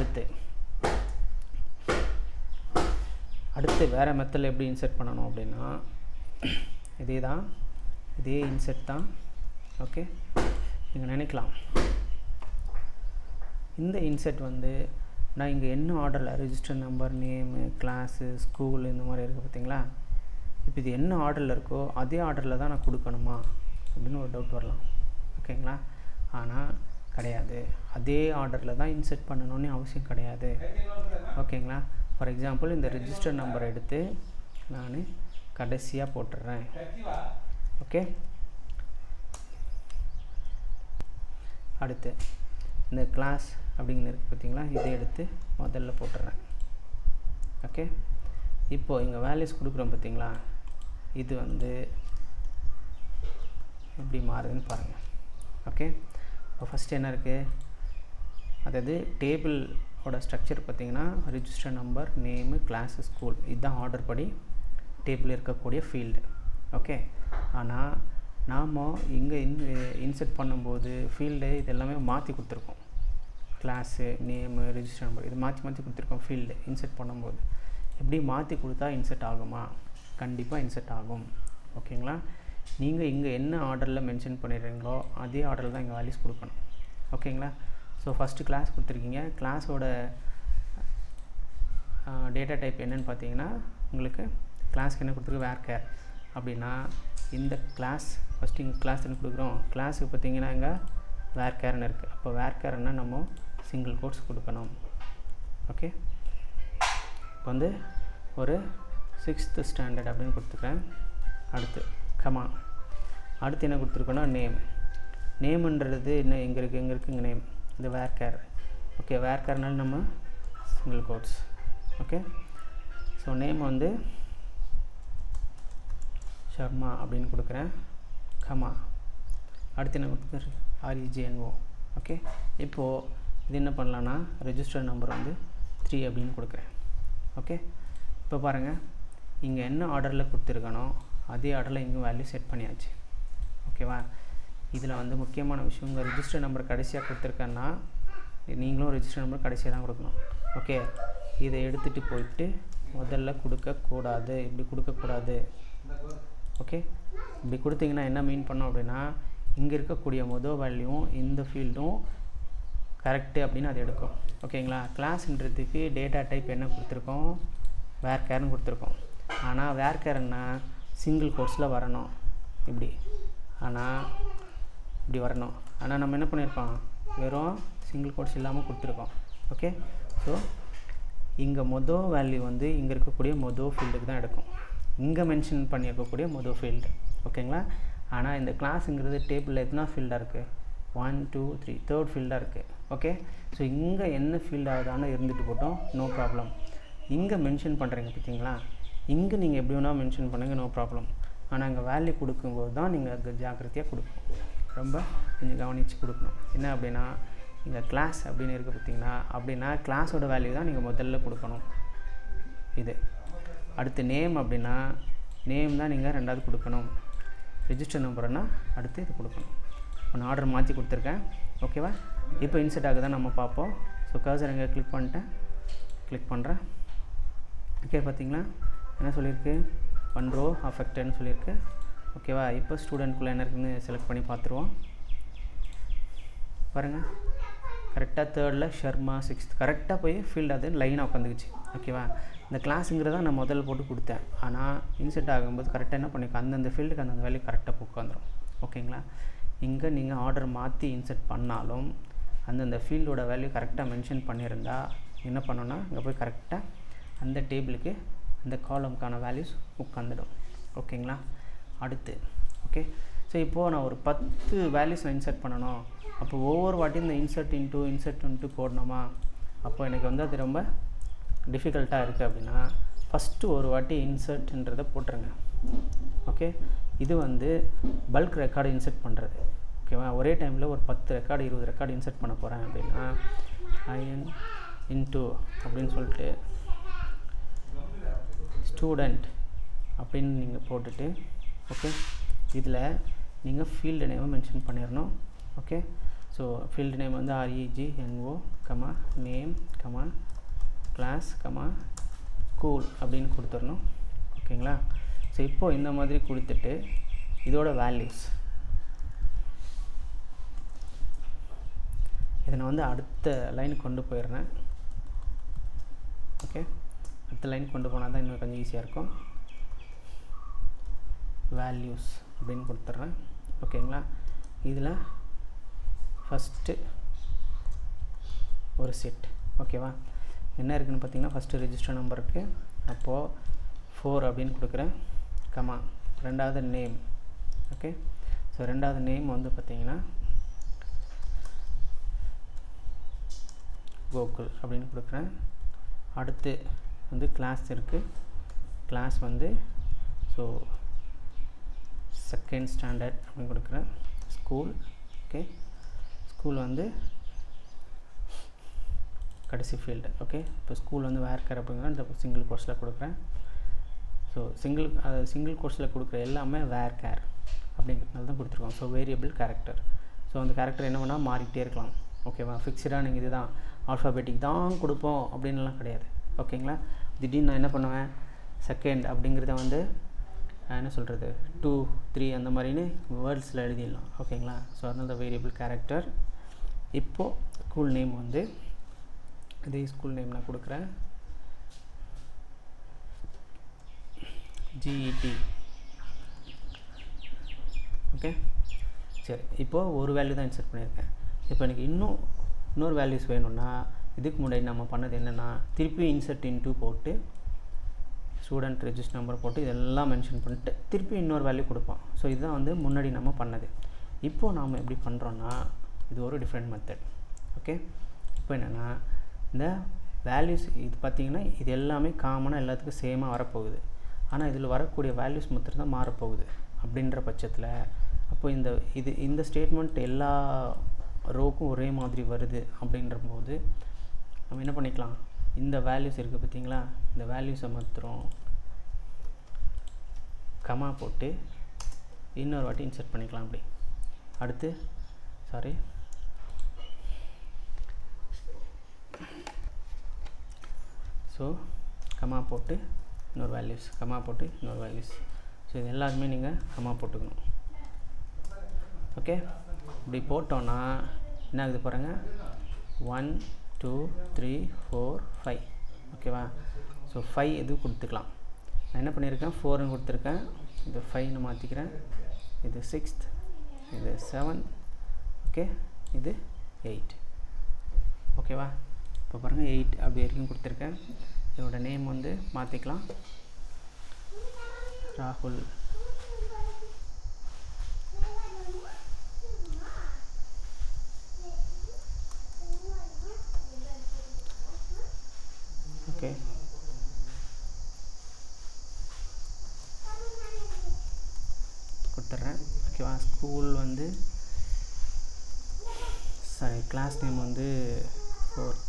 [SPEAKER 1] அடுத்து வேறு மெத்தடில் எப்படி இன்சர்ட் பண்ணணும் அப்படின்னா இதே இன்சர்ட் தான். ஓகே, நீங்கள் நினைக்கலாம் இந்த இன்சர்ட் வந்து நான் இங்கே என்ன ஆர்டரில் register number, name, class, school இந்த மாதிரி இருக்குது பார்த்தீங்களா, இப்போ இது என்ன ஆர்டரில் இருக்கோ அதே ஆர்டரில் தான் நான் கொடுக்கணுமா அப்படின்னு ஒரு டவுட் வரலாம். ஓகேங்களா? ஆனால் கிடையாது, அதே ஆர்டரில் தான் இன்சர்ட் பண்ணணும்னு அவசியம் கிடையாது. ஓகேங்களா? ஃபார் எக்ஸாம்பிள் இந்த ரிஜிஸ்டர் நம்பரை எடுத்து நான் கடைசியாக போட்டுடுறேன். ஓகே, அடுத்து இந்த கிளாஸ் அப்படிங்கிற இருக்குது பார்த்தீங்களா, இதை எடுத்து முதல்ல போட்டுடுறேன். ஓகே, இப்போது இங்கே வேல்யூஸ் கொடுக்குறோம் பார்த்தீங்களா, இது வந்து எப்படி மாறுதுன்னு பாருங்கள். ஓகே, இப்போ ஃபஸ்ட்டு என்ன இருக்குது, அதாவது டேபிளோட ஸ்ட்ரக்சர் பார்த்தீங்கன்னா register number, name, class, school இதுதான் ஆர்டர் படி டேபிள் இருக்கக்கூடிய ஃபீல்டு. ஓகே, ஆனால் நாம் இங்கே இன்சர்ட் பண்ணும்போது ஃபீல்டு இது எல்லாமே மாற்றி கொடுத்துருக்கோம். கிளாஸு, நேமு, ரிஜிஸ்டர் நம்பர் இது மாற்றி கொடுத்துருக்கோம். ஃபீல்டு இன்சர்ட் பண்ணும்போது எப்படி மாற்றி கொடுத்தா இன்சர்ட் ஆகுமா? கண்டிப்பாக இன்சர்ட் ஆகும். ஓகேங்களா? நீங்கள் இங்கே என்ன ஆர்டரில் மென்ஷன் பண்ணிடுறீங்களோ அதே ஆர்டரில் தான் இங்கே வேல்யூஸ் கொடுக்கணும். ஓகேங்களா? ஸோ ஃபஸ்ட்டு கிளாஸ் கொடுத்துருக்கீங்க. கிளாஸோட டேட்டா டைப் என்னென்னு பார்த்தீங்கன்னா உங்களுக்கு கிளாஸ்க்கு என்ன கொடுத்துருக்கு, வேர் கேர் அப்படின்னா இந்த கிளாஸ் ஃபஸ்ட்டு இங்கே கிளாஸ் என்ன கொடுக்குறோம், கிளாஸுக்கு பார்த்தீங்கன்னா இங்கே வேர் கேர்னு இருக்குது. அப்போ வேர் கேர்னா நம்ம சிங்கிள் கோட்ஸ் கொடுக்கணும். ஓகே, இப்போ வந்து ஒரு 6th ஸ்டாண்டர்ட் அப்படின்னு கொடுத்துக்கிறேன். அடுத்து கமா, அடுத்து என்ன கொடுத்துருக்கோன்னா நேமுன்றது என்ன எங்கே இருக்குது இங்கே நேம், இந்த வேர் கேர். ஓகே, வேர் கேர்னாலும் நம்ம single quotes. Okay, so name வந்து ஷர்மா அப்படின்னு கொடுக்குறேன். கமா, அடுத்து என்ன கொடுத்துரு REGNO. ஓகே, இப்போது இது என்ன பண்ணலான்னா ரெஜிஸ்டர் நம்பர் வந்து 3 அப்படின்னு கொடுக்குறேன். ஓகே, இப்போ பாருங்கள் இங்கே என்ன ஆர்டரில் கொடுத்துருக்கனோ அதே ஆர்டரில் இங்கே வேல்யூ செட் பண்ணியாச்சு. ஓகேவா? இதில் வந்து முக்கியமான விஷயம் உங்கள் ரிஜிஸ்டர் நம்பர் கடைசியாக கொடுத்துருக்கேன்னா நீங்களும் ரிஜிஸ்டர் நம்பர் கடைசியாக தான் கொடுக்கணும். ஓகே, இதை எடுத்துகிட்டு போயிட்டு முதல்ல கொடுக்கக்கூடாது, இப்படி கொடுக்கக்கூடாது. ஓகே, இப்படி கொடுத்தீங்கன்னா என்ன மீன் பண்ணோம் அப்படின்னா இங்கே இருக்கக்கூடிய மொதல் வேல்யூவும் இந்த ஃபீல்டும் கரெக்டு அப்படின்னு அது எடுக்கும். ஓகேங்களா, கிளாஸ்ன்றதுக்கு டேட்டா டைப் என்ன கொடுத்துருக்கோம், வேர் கேர்னு கொடுத்துருக்கோம். ஆனால் வேர் கேர்னா சிங்கிள் கோர்ஸில் வரணும் இப்படி, ஆனால் இப்படி வரணும். ஆனால் நம்ம என்ன பண்ணியிருக்கோம், வெறும் சிங்கிள் கோர்ஸ் இல்லாமல் கொடுத்துருக்கோம். ஓகே, ஸோ இங்கே மொதல் வேல்யூ வந்து இங்கே இருக்கக்கூடிய மொதல் ஃபீல்டுக்கு தான் எடுக்கும், இங்கே மென்ஷன் பண்ணியிருக்கக்கூடிய மொதல் ஃபீல்டு. ஓகேங்களா, ஆனால் இந்த கிளாஸுங்கிறது டேபிளில் எத்தனை ஃபீல்டாக இருக்குது, 1 2 3 தேர்ட் ஃபீல்டாக இருக்குது. ஓகே, ஸோ இங்கே என்ன ஃபீல்ட் ஆகுதானு இருந்துட்டு போட்டோம், நோ ப்ராப்ளம். இங்கே மென்ஷன் பண்ணுறீங்க பார்த்தீங்களா, இங்கே நீங்கள் எப்படி வேணால் மென்ஷன் பண்ணுங்கள், நோ ப்ராப்ளம். ஆனால் இங்கே வேல்யூ கொடுக்கும்போது தான் நீங்கள் அது ஜாக்கிரதையாக கொடுக்கணும், ரொம்ப கொஞ்சம் கவனித்து கொடுக்கணும். என்ன அப்படின்னா இங்கே கிளாஸ் அப்படின்னு இருக்குது பார்த்தீங்கன்னா, அப்படின்னா கிளாஸோட வேல்யூ தான் நீங்கள் முதல்ல கொடுக்கணும். இது அடுத்து நேம் அப்படின்னா நேம் தான் நீங்கள் ரெண்டாவது கொடுக்கணும். ரிஜிஸ்டர் நம்பர்னா அடுத்து இது கொடுக்கணும். நான் ஆர்டர் மாற்றி கொடுத்துருக்கேன். ஓகேவா, இப்போ இன்செர்ட் ஆகுது தான் நம்ம பார்ப்போம். ஸோ கர்சர் இங்கே கிளிக் பண்ணிட்டேன், கிளிக் பண்ணுறேன். ஓகே, பார்த்தீங்களா என்ன சொல்லியிருக்கு, 1 row அஃபெக்டட்னு சொல்லியிருக்கு. ஓகேவா, இப்போ ஸ்டூடெண்ட்குள்ளே என்ன இருக்குன்னு செலக்ட் பண்ணி பார்த்துருவோம். பாருங்கள், கரெக்டாக தேர்டில் ஷர்மா, 6th கரெக்டாக போய் ஃபீல்டு அது லைனாக உட்காந்துக்குச்சு. ஓகேவா, இந்த கிளாஸுங்கிறத நான் முதல்ல போட்டு கொடுத்தேன். ஆனால் இன்செர்ட் ஆகும்போது கரெக்டாக என்ன பண்ணிக்க, அந்தந்த ஃபீல்டுக்கு அந்தந்த வேல்யூ கரெக்டாக உட்காந்துரும். ஓகேங்களா, இங்கே நீங்கள் ஆர்டர் மாற்றி இன்செர்ட் பண்ணாலும் அந்தந்த ஃபீல்டோட வேல்யூ கரெக்டாக மென்ஷன் பண்ணியிருந்தால் என்ன பண்ணோன்னா இங்கே போய் கரெக்டாக அந்த டேபிளுக்கு அந்த காலம்க்கான வேல்யூஸ் உட்காந்துடும். ஓகேங்களா, அடுத்து ஓகே, ஸோ இப்போது நான் ஒரு 10 வேல்யூஸ் நான் இன்செர்ட் பண்ணணும். அப்போ ஒவ்வொரு வாட்டியும் இந்த இன்செர்ட் இன்ட்டு போடணுமா, அப்போ எனக்கு வந்து அது ரொம்ப டிஃபிகல்ட்டாக இருக்குது. அப்படின்னா ஃபஸ்ட்டு ஒரு வாட்டி இன்செர்ட்ன்றதை போட்டுருங்க. ஓகே, இது வந்து பல்க் ரெக்கார்டு இன்செர்ட் பண்ணுறது. ஓகேவா, ஒரே டைமில் ஒரு 10 ரெக்கார்டு 20 ரெக்கார்டு இன்செர்ட் பண்ண போகிறேன் அப்படின்னா ஐஎன் இன்ட்டு அப்படின்னு சொல்லிட்டு ஸ்டூடெண்ட் அப்படின்னு நீங்கள் போட்டுட்டு, ஓகே, இதில் நீங்கள் ஃபீல்டு நேமை மென்ஷன் பண்ணிடணும். ஓகே, ஸோ ஃபீல்டு நேம் வந்து REGNO, நேம், கிளாஸ், ஸ்கூல் அப்படின்னு கொடுத்துடணும். ஓகேங்களா, ஸோ இப்போது இந்த மாதிரி கொடுத்துட்டு இதோட வேல்யூஸ் இதை நான் வந்து அடுத்த லைன் கொண்டு போயிடுறேன். ஓகே, அடுத்த லைன் கொண்டு போனால் தான் இன்னும் கொஞ்சம் ஈஸியாக இருக்கும். வேல்யூஸ் அப்படின்னு கொடுத்துட்றேன். ஓகேங்களா, இதில் ஃபஸ்ட்டு ஒரு செட். ஓகேவா, என்ன இருக்குதுன்னு பார்த்தீங்கன்னா ஃபஸ்ட்டு ரிஜிஸ்டர் நம்பர் இருக்குது, அப்போது 4 அப்படின்னு கொடுக்குறேன். ரெண்டாவது நேம். ஓகே, ஸோ ரெண்டாவது நேம் வந்து பார்த்தீங்கன்னா கோகுல் அப்படின்னு கொடுக்குறேன். அடுத்து வந்து கிளாஸ் இருக்குது, கிளாஸ் வந்து ஸோ 2nd ஸ்டாண்டர்ட் அப்படின்னு கொடுக்குறேன். ஸ்கூல், ஓகே, ஸ்கூல் வந்து கடைசி ஃபீல்டு. ஓகே, இப்போ ஸ்கூல் வந்து வேர் கேர் அப்படிங்கிற இந்த சிங்கிள் கோர்ஸில் கொடுக்குறேன். ஸோ சிங்கிள் கோர்ஸில் கொடுக்குற எல்லாமே வேர் கேர் அப்படிங்கிறதுனால தான் கொடுத்துருக்கோம். So variable character. ஸோ அந்த கேரக்டர் என்ன வேணால் மாறிக்கிட்டே இருக்கலாம். ஓகேவா, ஃபிக்ஸ்டாக நீங்கள் இது தான் ஆல்ஃபாபெட்டிக் தான் கொடுப்போம் அப்படின்லாம் கிடையாது. ஓகேங்களா, திடீர்னு நான் என்ன பண்ணுவேன், செகண்ட் அப்படிங்கிறத வந்து என்ன சொல்கிறது 2 3 அந்த மாதிரின்னு வேர்ட்ஸில் எழுதிடலாம். ஓகேங்களா, ஸோ அதனால தான் வேரியபிள் கேரக்டர். இப்போது ஸ்கூல் நேம் வந்து இதே ஸ்கூல் நேம் நான் கொடுக்குறேன், GET. ஓகே, சரி, இப்போது ஒரு வேல்யூ தான் இன்செர்ட் பண்ணியிருக்கேன். இப்போ எனக்கு இன்னொரு வேல்யூஸ் வேணும்னா இதுக்கு முன்னாடி நம்ம பண்ணது என்னென்னா திருப்பி இன்செர்ட் இன்ட்டு போட்டு ஸ்டூடெண்ட் ரெஜிஸ்டர் நம்பர் போட்டு இதெல்லாம் மென்ஷன் பண்ணிட்டு திருப்பி இன்னொரு வேல்யூ கொடுப்போம். ஸோ இதுதான் வந்து முன்னாடி நம்ம பண்ணது. இப்போது நாம் எப்படி பண்ணுறோன்னா இது ஒரு டிஃப்ரெண்ட் மெத்தட். ஓகே, இப்போ என்னென்னா இந்த வேல்யூஸ் இது பார்த்திங்கன்னா இது எல்லாமே காமனாக எல்லாத்துக்கும் சேமாக வரப்போகுது. ஆனால் இதில் வரக்கூடிய வேல்யூஸ் மாத்திரம் தான் மாறப்போகுது. அப்படின்ற பட்சத்தில் அப்போ இந்த ஸ்டேட்மெண்ட் எல்லா ரோக்கும் ஒரே மாதிரி வருது. அப்படின்ற போது நம்ம என்ன பண்ணிக்கலாம், இந்த வேல்யூஸ் இருக்குது பார்த்திங்களா, இந்த வேல்யூஸை மாத்திரம் கமா போட்டு இன்னொரு வாட்டி இன்செர்ட் பண்ணிக்கலாம். அப்படி அடுத்து சாரி ஸோ கமா போட்டு இன்னொரு வேல்யூஸ், கமா போட்டு இன்னொரு வேல்யூஸ். ஸோ இது எல்லாருமே நீங்கள் கமா போட்டுக்கணும். ஓகே, இப்படி போட்டோன்னா என்ன ஆகுது பாருங்கள், 1 2 3 4 5. ஓகேவா? ஸோ 5 இது கொடுத்துக்கலாம். நான் என்ன பண்ணியிருக்கேன், 4ன்னு கொடுத்துருக்கேன், இது 5ன்னு மாற்றிக்கிறேன், இது 6th, இது 7, ஓகே, இது 8. ஓகேவா? இப்போ பாருங்கள் 8 அப்படி வரைக்கும் கொடுத்துருக்கேன். இதோட நேம் வந்து மாற்றிக்கலாம், ராகுல். ஓகே, கொடுத்துட்றேன். ஓகேவா? ஸ்கூல் வந்து சாரி கிளாஸ் நேம் வந்து 4th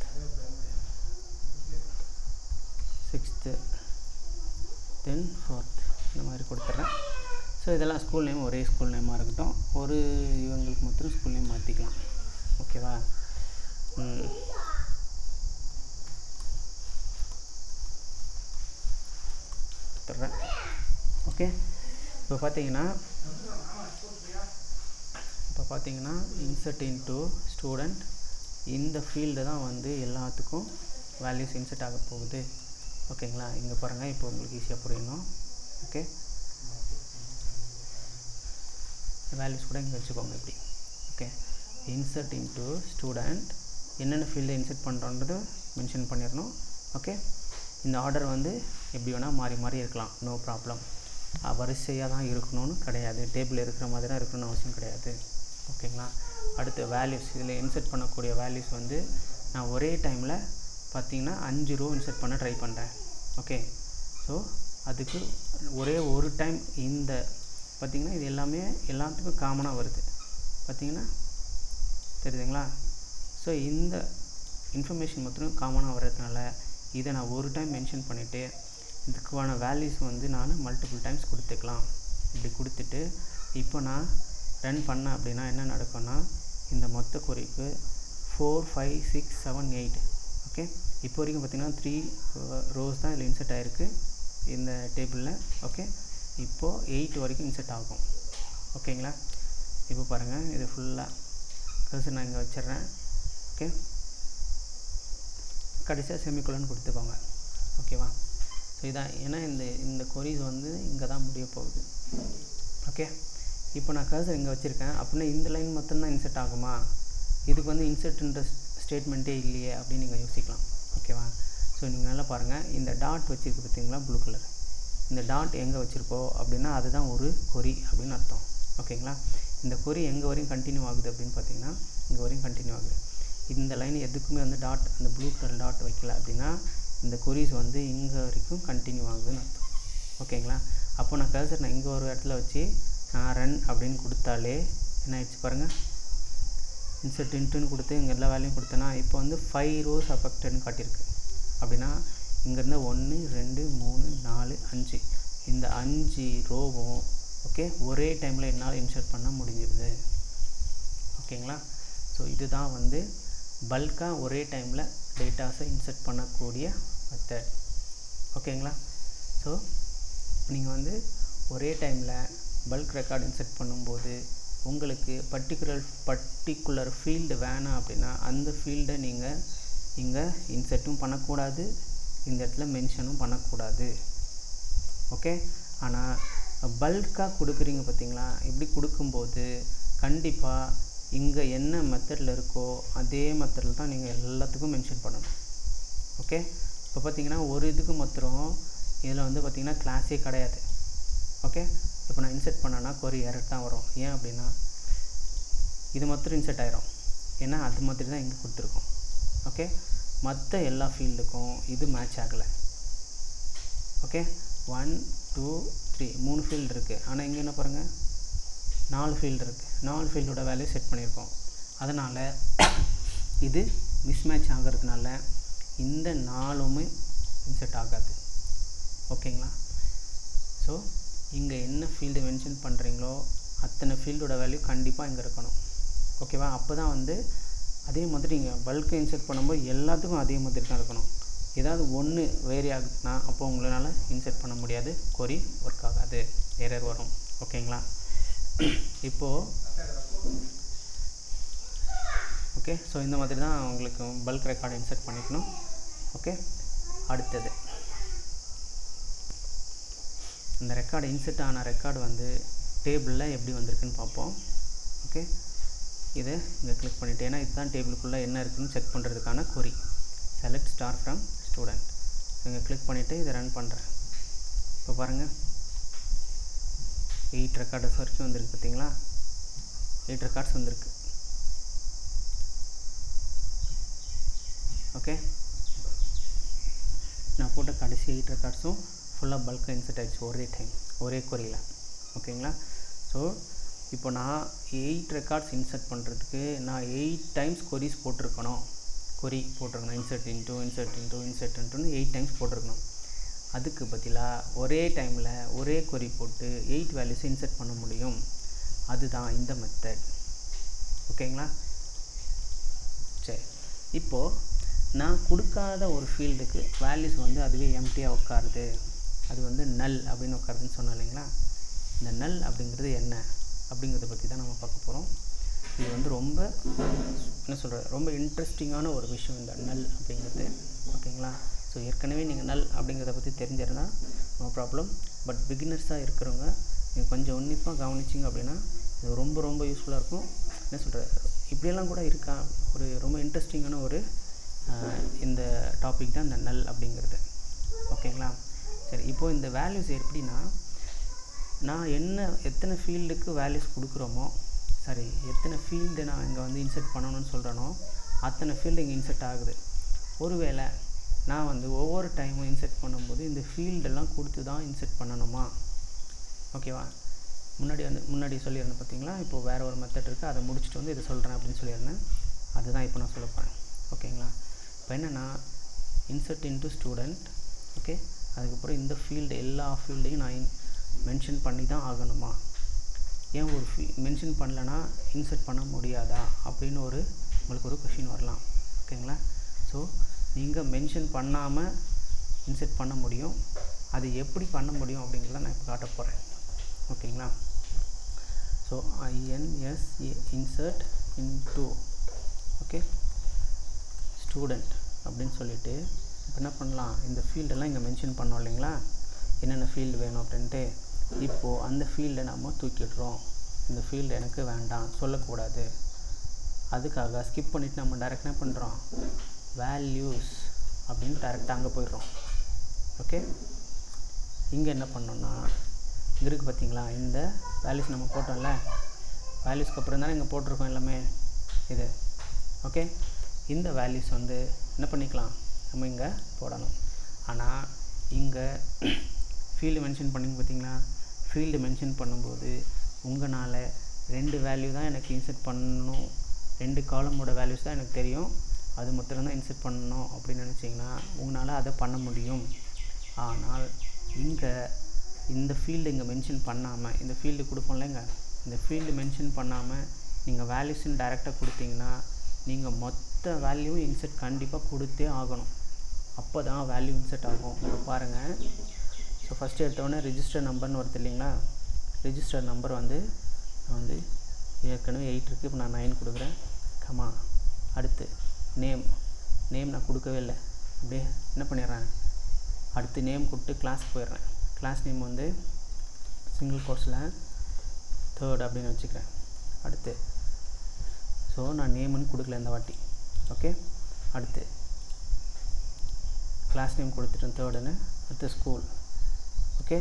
[SPEAKER 1] 6th தென் 4th இந்த மாதிரி கொடுத்துட்றேன். ஸோ இதெல்லாம் ஸ்கூல் நேம் ஒரே ஸ்கூல் நேமாக இருக்கட்டும். ஒரு இவங்களுக்கு மட்டும் ஸ்கூல் நேம் மாற்றிக்கலாம். ஓகேவா? கொடுத்துட்றேன். ஓகே, இப்போ பார்த்தீங்கன்னா இன்சர்ட் இன்டு ஸ்டூடெண்ட், இந்த ஃபீல்டு தான் வந்து எல்லாத்துக்கும் வேல்யூஸ் இன்சர்ட் ஆக போகுது. ஓகேங்களா? இங்கே பாருங்கள், இப்போ உங்களுக்கு ஈஸியாக புரியணும். ஓகே, வேல்யூஸ் கூட இங்கே வச்சுக்கோங்க இப்படி. ஓகே, இன்சர்ட் இன்டு ஸ்டூடெண்ட், என்னென்ன ஃபீல்டை இன்சர்ட் பண்ணுறோன்றது மென்ஷன் பண்ணிடணும். ஓகே, இந்த ஆர்டர் வந்து எப்படி வேணால் மாறி மாறி இருக்கலாம், நோ ப்ராப்ளம். வரிசையாக தான் இருக்கணும்னு கிடையாது, டேபிள் இருக்கிற மாதிரி தான் இருக்கணும்னு அவசியம் கிடையாது. ஓகேங்களா? அடுத்து வேல்யூஸ், இதில் இன்சர்ட் பண்ணக்கூடிய வேல்யூஸ் வந்து நான் ஒரே டைமில் பார்த்திங்கன்னா 5 ரோ இன்சர்ட் பண்ண ட்ரை பண்ணுறேன். ஓகே, ஸோ அதுக்கு ஒரே ஒரு டைம் இந்த பார்த்திங்கன்னா இது எல்லாமே எல்லாத்துக்கும் காமனாக வருது. பார்த்திங்கன்னா தெரியுதுங்களா? ஸோ இந்த இன்ஃபர்மேஷன் மட்டும் காமனாக வர்றதுனால இதை நான் ஒரு டைம் மென்ஷன் பண்ணிவிட்டு இதுக்கான வேல்யூஸ் வந்து நான் மல்டிபிள் டைம்ஸ் கொடுத்துக்கலாம். இப்படி கொடுத்துட்டு இப்போ நான் ரன் பண்ணேன் அப்படின்னா என்ன நடக்கும்னா, இந்த மொத்த குறிப்பு 4 5 6 7 8. ஓகே, இப்போ வரைக்கும் பார்த்திங்கன்னா 3 ரோஸ் தான் இதில் இன்சர்ட் ஆகிருக்கு இந்த டேபிளில். ஓகே, இப்போது 8 வரைக்கும் இன்சர்ட் ஆகும். ஓகேங்களா? இப்போ பாருங்கள், இது ஃபுல்லாக கர்சர் நான் இங்கே வச்சிடுறேன். ஓகே, கடைசியாக செமிகோலன் கொடுத்துக்கோங்க. ஓகேவா? ஸோ இதான், ஏன்னா இந்த கொரீஸ் வந்து இங்கே தான் முடிய போகுது. ஓகே, இப்போ நான் கர்சர் இங்கே வச்சுருக்கேன் அப்படின்னா இந்த லைன் மட்டும்தான் இன்சர்ட் ஆகுமா? இதுக்கு வந்து இன்சர்ட்ன்ற ஸ்டேட்மெண்ட்டே இல்லையே அப்படின்னு நீங்கள் யோசிக்கலாம். ஓகேவா? ஸோ நீங்கள் நல்லா பாருங்கள், இந்த டாட் வச்சுருக்கு பார்த்தீங்களா, ப்ளூ கலர். இந்த டாட் எங்கே வச்சுருக்கோ அப்படின்னா அதுதான் ஒரு கொரி அப்படின்னு அர்த்தம். ஓகேங்களா? இந்த கொரி எங்கே வரையும் கண்டினியூ ஆகுது அப்படின்னு பார்த்தீங்கன்னா இங்கே வரையும் கண்டினியூ ஆகுது. இந்த லைன் எதுக்குமே வந்து டாட், அந்த ப்ளூ கலர் டாட் வைக்கல அப்படின்னா இந்த கொரீஸ் வந்து இங்கே வரைக்கும் கண்டினியூ ஆகுதுன்னு அர்த்தம். ஓகேங்களா? அப்போ நான் கர்சர் நான் இங்கே ஒரு இடத்துல வச்சு நான் ரன் அப்படின்னு கொடுத்தாலே என்ன ஆயிடுச்சு பாருங்கள், இன்சர்ட் இன்ட்டுன்னு கொடுத்து இங்கே எல்லா வேலையும் கொடுத்தேன்னா இப்போ வந்து 5 ரோஸ் அஃபெக்டட்னு காட்டியிருக்கு. அப்படின்னா இங்கேருந்து 1 2 3 4 5 இந்த 5 ரோவும் ஓகே ஒரே டைமில் என்னால் இன்சர்ட் பண்ண முடிஞ்சிருது. ஓகேங்களா? ஸோ இதுதான் வந்து பல்காக ஒரே டைமில் டேட்டாஸை இன்சர்ட் பண்ணக்கூடிய மெத்தட். ஓகேங்களா? ஸோ நீங்கள் வந்து ஒரே டைமில் பல்க் ரெக்கார்ட் இன்சர்ட் பண்ணும்போது உங்களுக்கு பர்டிகுலர் ஃபீல்டு வேணாம் அப்படின்னா அந்த ஃபீல்டை நீங்கள் இங்கே இன்சர்ட்டும் பண்ணக்கூடாது, இந்த இடத்துல மென்ஷனும் பண்ணக்கூடாது. ஓகே, ஆனால் பல்காக கொடுக்குறீங்க பார்த்தீங்களா, இப்படி கொடுக்கும்போது கண்டிப்பாக இங்கே என்ன மெத்தடில் இருக்கோ அதே மெத்தடில் தான் நீங்கள் எல்லாத்துக்கும் மென்ஷன் பண்ணணும். ஓகே, இப்போ பார்த்தீங்கன்னா ஒரு இதுக்கு மாத்திரம் இதில் வந்து பார்த்திங்கன்னா கிளாஸே கிடையாது. ஓகே, இப்போ நான் இன்சர்ட் பண்ணேன்னா கொரி எரர் தான் வரும். ஏன் அப்படின்னா இது மாத்திரம் இன்சர்ட் ஆயிரும், ஏன்னா அது மாதிரி தான் இங்கே கொடுத்துருக்கோம். ஓகே, மற்ற எல்லா ஃபீல்டுக்கும் இது மேட்ச் ஆகலை. ஓகே, 1 2 3 3 ஃபீல்டு இருக்குது, ஆனால் இங்கே என்ன பாருங்கள் 4 ஃபீல்டு இருக்குது. 4 ஃபீல்டோட வேல்யூ செட் பண்ணியிருக்கோம். அதனால் இது மிஸ்மேட்ச் ஆகிறதுனால இந்த 4மே இன்சர்ட் ஆகாது. ஓகேங்களா? ஸோ இங்கே என்ன ஃபீல்டு மென்ஷன் பண்ணுறீங்களோ அத்தனை ஃபீல்டோட வேல்யூ கண்டிப்பாக இங்கே இருக்கணும். ஓகேவா? அப்போ தான் வந்து அதே மாதிரி நீங்கள் பல்கை இன்சர்ட் பண்ணும்போது எல்லாத்துக்கும் அதே மாதிரி தான் இருக்கணும். ஏதாவது ஒன்று வேரி ஆகுதுன்னா அப்போ உங்களால் இன்சர்ட் பண்ண முடியாது, கொரி ஒர்க் ஆகாது, எரர் வரும். ஓகேங்களா? இப்போது ஓகே, ஸோ இந்த மாதிரி தான் உங்களுக்கு பல்க் ரெக்கார்டு இன்சர்ட் பண்ணிக்கணும். ஓகே, அடுத்தது இந்த ரெக்கார்டு இன்சர்ட் ஆன ரெக்கார்டு வந்து டேபிளில் எப்படி வந்திருக்குன்னு பார்ப்போம். ஓகே, இதை இங்கே கிளிக் பண்ணிவிட்டு, ஏன்னா இதுதான் டேபிளுக்குள்ளே என்ன இருக்குதுன்னு செக் பண்ணுறதுக்கான query. Select star from student. இங்கே கிளிக் பண்ணிவிட்டு இதை ரன் பண்ணுறேன். இப்போ பாருங்கள் 8 ரெக்கார்ட்ஸ் வரைக்கும் வந்திருக்கு. பார்த்தீங்களா? 8 ரெக்கார்ட்ஸ் வந்திருக்கு. ஓகே, நான் போட்ட கடைசி 8 ரெக்கார்ட்ஸும் ஃபுல்லாக பல்காக இன்சர்ட் ஆகிடுச்சு ஒரே டைம், ஒரே கொரியில். ஓகேங்களா? ஸோ இப்போ நான் 8 ரெக்கார்ட்ஸ் இன்சர்ட் பண்ணுறதுக்கு நான் 8 டைம்ஸ் கொரிஸ் போட்டிருக்கணும். இன்சர்ட் இன்ட்டுன்னு 8 டைம்ஸ் போட்டிருக்கணும். அதுக்கு பதிலாக ஒரே டைமில் ஒரே கொரி போட்டு 8 வேல்யூஸை இன்சர்ட் பண்ண முடியும். அதுதான் இந்த மெத்தட். ஓகேங்களா? சரி, இப்போது நான் கொடுக்காத ஒரு ஃபீல்டுக்கு வேல்யூஸ் வந்து அதுவே எம்டியாக உட்காருது, அது வந்து நல் அப்படின்னு உட்காருதுன்னு சொன்னோம் இல்லைங்களா? இந்த நல் அப்படிங்கிறது என்ன அப்படிங்கிறத பற்றி தான் நம்ம பார்க்க போகிறோம். இது வந்து ரொம்ப ரொம்ப இன்ட்ரெஸ்டிங்கான ஒரு விஷயம் இந்த நல் அப்படிங்கிறது. ஓகேங்களா? ஸோ ஏற்கனவே நீங்கள் நல் அப்படிங்கிறத பற்றி தெரிஞ்சிருந்தால் நோ ப்ராப்ளம். பட் பிகினர்ஸாக இருக்கிறவங்க நீங்கள் கொஞ்சம் உன்னிப்பாக கவனிச்சிங்க அப்படின்னா இது ரொம்ப யூஸ்ஃபுல்லாக இருக்கும். இப்படியெல்லாம் கூட இருக்கா, ஒரு ரொம்ப இன்ட்ரெஸ்டிங்கான ஒரு இந்த டாபிக் தான் இந்த நல் அப்படிங்கிறது. ஓகேங்களா? சரி, இப்போது இந்த வேல்யூஸ் எப்படின்னா, நான் எத்தனை ஃபீல்டுக்கு வேல்யூஸ் கொடுக்குறோமோ, எத்தனை ஃபீல்டு நான் இங்கே வந்து இன்சர்ட் பண்ணணும்னு சொல்கிறேனோ அத்தனை ஃபீல்டு இங்கே இன்சர்ட் ஆகுது. ஒருவேளை நான் வந்து ஒவ்வொரு டைமும் இன்சர்ட் பண்ணும்போது இந்த ஃபீல்டெல்லாம் கொடுத்து தான் இன்சர்ட் பண்ணணுமா? ஓகேவா? முன்னாடி சொல்லியிருந்தேன் பார்த்தீங்களா? இப்போது வேறு ஒரு மெத்தட் இருக்குது, அதை முடிச்சுட்டு வந்து இதை சொல்கிறேன் அப்படின்னு சொல்லியிருந்தேன். அதுதான் இப்போ நான் சொல்ல போகிறேன். ஓகேங்களா? இப்போ என்னென்னா இன்சர்ட் இன்ட்டு ஸ்டூடெண்ட். ஓகே, அதுக்கப்புறம் இந்த எல்லா ஃபீல்டையும் நான் மென்ஷன் பண்ணி தான் ஆகணுமா? ஏன் ஒரு மென்ஷன் பண்ணலன்னா இன்சர்ட் பண்ண முடியாதா அப்படின்னு உங்களுக்கு ஒரு கொஷின் வரலாம். ஓகேங்களா? ஸோ நீங்கள் மென்ஷன் பண்ணாமல் இன்சர்ட் பண்ண முடியும். அது எப்படி பண்ண முடியும் அப்படிங்கிறத நான் இப்போ காட்ட போகிறேன். ஓகேங்களா? So insert into okay student அப்படின்னு சொல்லிவிட்டு இப்போ என்ன பண்ணலாம், இந்த ஃபீல்டெல்லாம் இங்கே மென்ஷன் பண்ணோம் இல்லைங்களா, என்னென்ன ஃபீல்டு வேணும் அப்படின்ட்டு. இப்போது அந்த ஃபீல்டை நம்ம தூக்கிடுறோம். இந்த ஃபீல்டு எனக்கு வேண்டாம் சொல்லக்கூடாது. அதுக்காக ஸ்கிப் பண்ணிவிட்டு நம்ம டைரெக்டாக என்ன பண்ணுறோம், வேல்யூஸ் அப்படின்னு டைரெக்டாக அங்கே போயிடுறோம். ஓகே, இங்கே என்ன பண்ணோன்னா இங்கே இருக்குது பார்த்தீங்களா, இந்த வேல்யூஸ் நம்ம போட்டோம்ல, வேல்யூஸ்க்கு அப்புறம் தானே இங்கே போட்டிருக்கோம் எல்லாமே இது. ஓகே, இந்த வேல்யூஸ் வந்து என்ன பண்ணிக்கலாம், நம்ம இங்கே போடணும். ஆனால் இங்கே ஃபீல்டு மென்ஷன் பண்ணிங்க பார்த்தீங்களா, ஃபீல்டு மென்ஷன் பண்ணும்போது உங்களால் 2 வேல்யூ தான் எனக்கு இன்சர்ட் பண்ணணும், 2 காலமோட வேல்யூஸ் தான் எனக்கு தெரியும், அது மட்டும் தான் இன்சர்ட் பண்ணணும் அப்படின்னு நினச்சிங்கன்னா உங்களால் அதை பண்ண முடியும். ஆனால் இங்கே இந்த ஃபீல்டு இங்கே மென்ஷன் பண்ணாமல், இந்த ஃபீல்டு கொடுப்போம்லங்க, இந்த ஃபீல்டு மென்ஷன் பண்ணாமல் நீங்கள் வேல்யூஸ்ன்னு டைரெக்டாக கொடுத்தீங்கன்னா நீங்கள் மொத்த வேல்யூவும் இன்சர்ட் கண்டிப்பாக கொடுத்தே ஆகணும். அப்போ தான் வேல்யூ இன்சர்ட் ஆகும். இப்போ பாருங்கள், ஸோ ஃபஸ்ட்டு எடுத்தோடனே ரிஜிஸ்டர் நம்பர்னு வருது இல்லைங்களா, ரிஜிஸ்டர் நம்பர் வந்து நான் வந்து ஏற்கனவே 8 இருக்குது, இப்போ நான் 9 கொடுக்குறேன். கமா, அடுத்து நேம் நான் கொடுக்கவே இல்லை, அப்படியே என்ன பண்ணிடுறேன், அடுத்து நேம் கொடுத்து கிளாஸ் போயிடுறேன். கிளாஸ் நேம் வந்து சிங்கிள் கோர்ஸில் 3rd அப்படின்னு வச்சுக்கிறேன். அடுத்து ஸோ நான் நேம்னு கொடுக்கல இந்த வாட்டி. ஓகே, அடுத்து கிளாஸ் நேம் கொடுத்துட்டேன் 3rdன்னு. அடுத்து ஸ்கூல். ஓகே,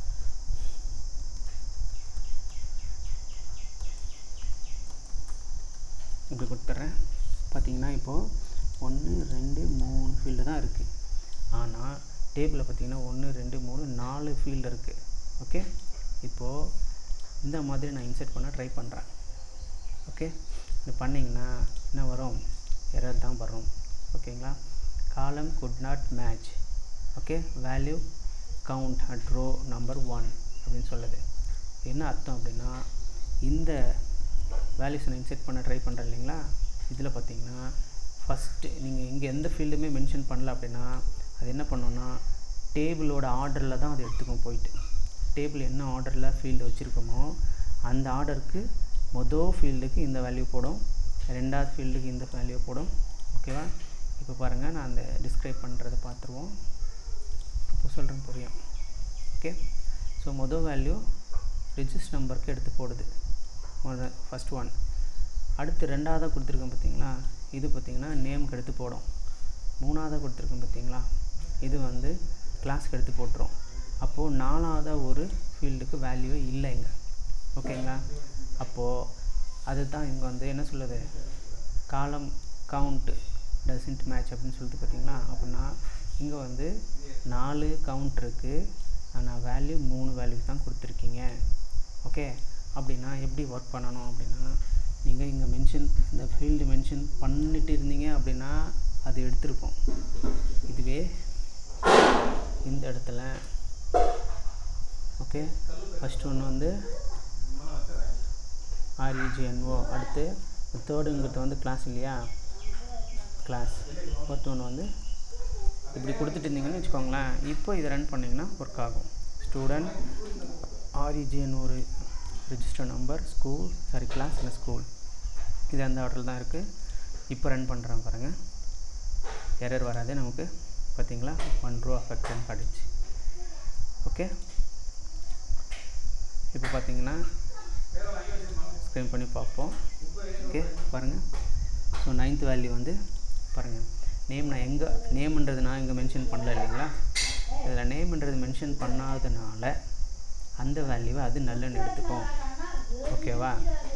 [SPEAKER 1] இப்படி கொடுத்துட்றேன். பார்த்தீங்கன்னா இப்போது 1 2 3 ஃபீல்டு தான் இருக்குது. ஆனால் டேபிளில் பார்த்தீங்கன்னா 1 2 3 4 ஃபீல்டு இருக்குது. ஓகே, இப்போது இந்த மாதிரி நான் இன்சர்ட் பண்ண ட்ரை பண்ணுறேன். ஓகே, இது பண்ணிங்கன்னா என்ன வரும், எரர் தான் வரும். ஓகேங்களா, காலம் could not match. Okay, value count at row number 1 அப்படின்னு சொல்லுது. என்ன அர்த்தம் அப்படின்னா, இந்த வேல்யூஸ் நான் இன்செர்ட் பண்ண ட்ரை பண்ணுறேன் இல்லைங்களா, இதில் பார்த்தீங்கன்னா ஃபஸ்ட்டு நீங்கள் இங்கே எந்த ஃபீல்டுமே மென்ஷன் பண்ணல அப்படின்னா அது என்ன பண்ணோன்னா டேபிளோட ஆர்டரில் தான் அது எடுத்துக்கும். போயிட்டு டேபிள் என்ன ஆர்டரில் ஃபீல்டு வச்சுருக்கோமோ அந்த ஆர்டருக்கு மொதல் ஃபீல்டுக்கு இந்த வேல்யூ போடும், ரெண்டாவது ஃபீல்டுக்கு இந்த வேல்யூ போடும். ஓகேவா? இப்போ பாருங்கள், நான் அந்த டிஸ்கிரைப் பண்ணுறதை பார்த்துருவோம். இப்போ சொல்கிறேன் புரியும். ஓகே, ஸோ மொதல் வேல்யூ ரிஜிஸ்டர் நம்பருக்கு எடுத்து போடுது, ஃபஸ்ட் ஒன். அடுத்து ரெண்டாவதாக கொடுத்துருக்கேன் பார்த்தீங்களா, இது பார்த்திங்கன்னா நேமுக்கு எடுத்து போடும். மூணாவதாக கொடுத்துருக்கேன் பார்த்தீங்களா, இது வந்து கிளாஸுக்கு எடுத்து போட்டுரும். அப்போது நாலாவதாக ஒரு ஃபீல்டுக்கு வேல்யூவே இல்லை இங்கே. ஓகேங்களா? அப்போது அதுதான் இங்கே வந்து என்ன சொல்லுது, காலம் கவுண்ட்டு டசன்ட் மேட்ச் அப்படின்னு சொல்லிட்டு பார்த்தீங்களா. அப்படின்னா இங்கே வந்து 4 கவுண்ட் இருக்குது, ஆனால் வேல்யூ 3 வேல்யூஸ் தான் கொடுத்துருக்கீங்க. ஓகே, அப்படின்னா எப்படி ஒர்க் பண்ணணும் அப்படின்னா, நீங்கள் இங்கே இந்த ஃபீல்டு மென்ஷன் பண்ணிட்டு இருந்தீங்க அப்படின்னா அது எடுத்திருப்போம். இதுவே இந்த இடத்துல ஓகே, ஃபஸ்ட் ஒன்று வந்து REGNO, அடுத்து தேர்டுங்கிறது வந்து கிளாஸ் இல்லையா, கிளாஸ். ஃபோர்த் ஒன்று வந்து இப்படி கொடுத்துட்டு இருந்தீங்கன்னு வச்சுக்கோங்களேன். இப்போ இதை ரன் பண்ணிங்கன்னா ஒர்க் ஆகும். ஸ்டூடெண்ட் REGNO ஒரு ரிஜிஸ்டர் நம்பர், கிளாஸ் இல்லை ஸ்கூல், இது அந்த ஆர்டரில் தான் இருக்குது. இப்போ ரன் பண்ணுறாங்க பாருங்கள், எரர் வராது நமக்கு. பார்த்தீங்களா, 1 row அஃபெக்ட்னு காட்டுச்சு. ஓகே, இப்போ பார்த்தீங்கன்னா ஸ்க்ரீன் பண்ணி பார்ப்போம். ஓகே, பாருங்கள். ஸோ 9th வேல்யூ வந்து பாருங்கள், நேம்ன்றது நான் இங்கே மென்ஷன் பண்ணல இல்லைங்களா, இதில் நேம்ன்றது மென்ஷன் பண்ணாதனால அந்த வேல்யூவை அது நல்லன்னு எடுத்துக்கும். ஓகேவா?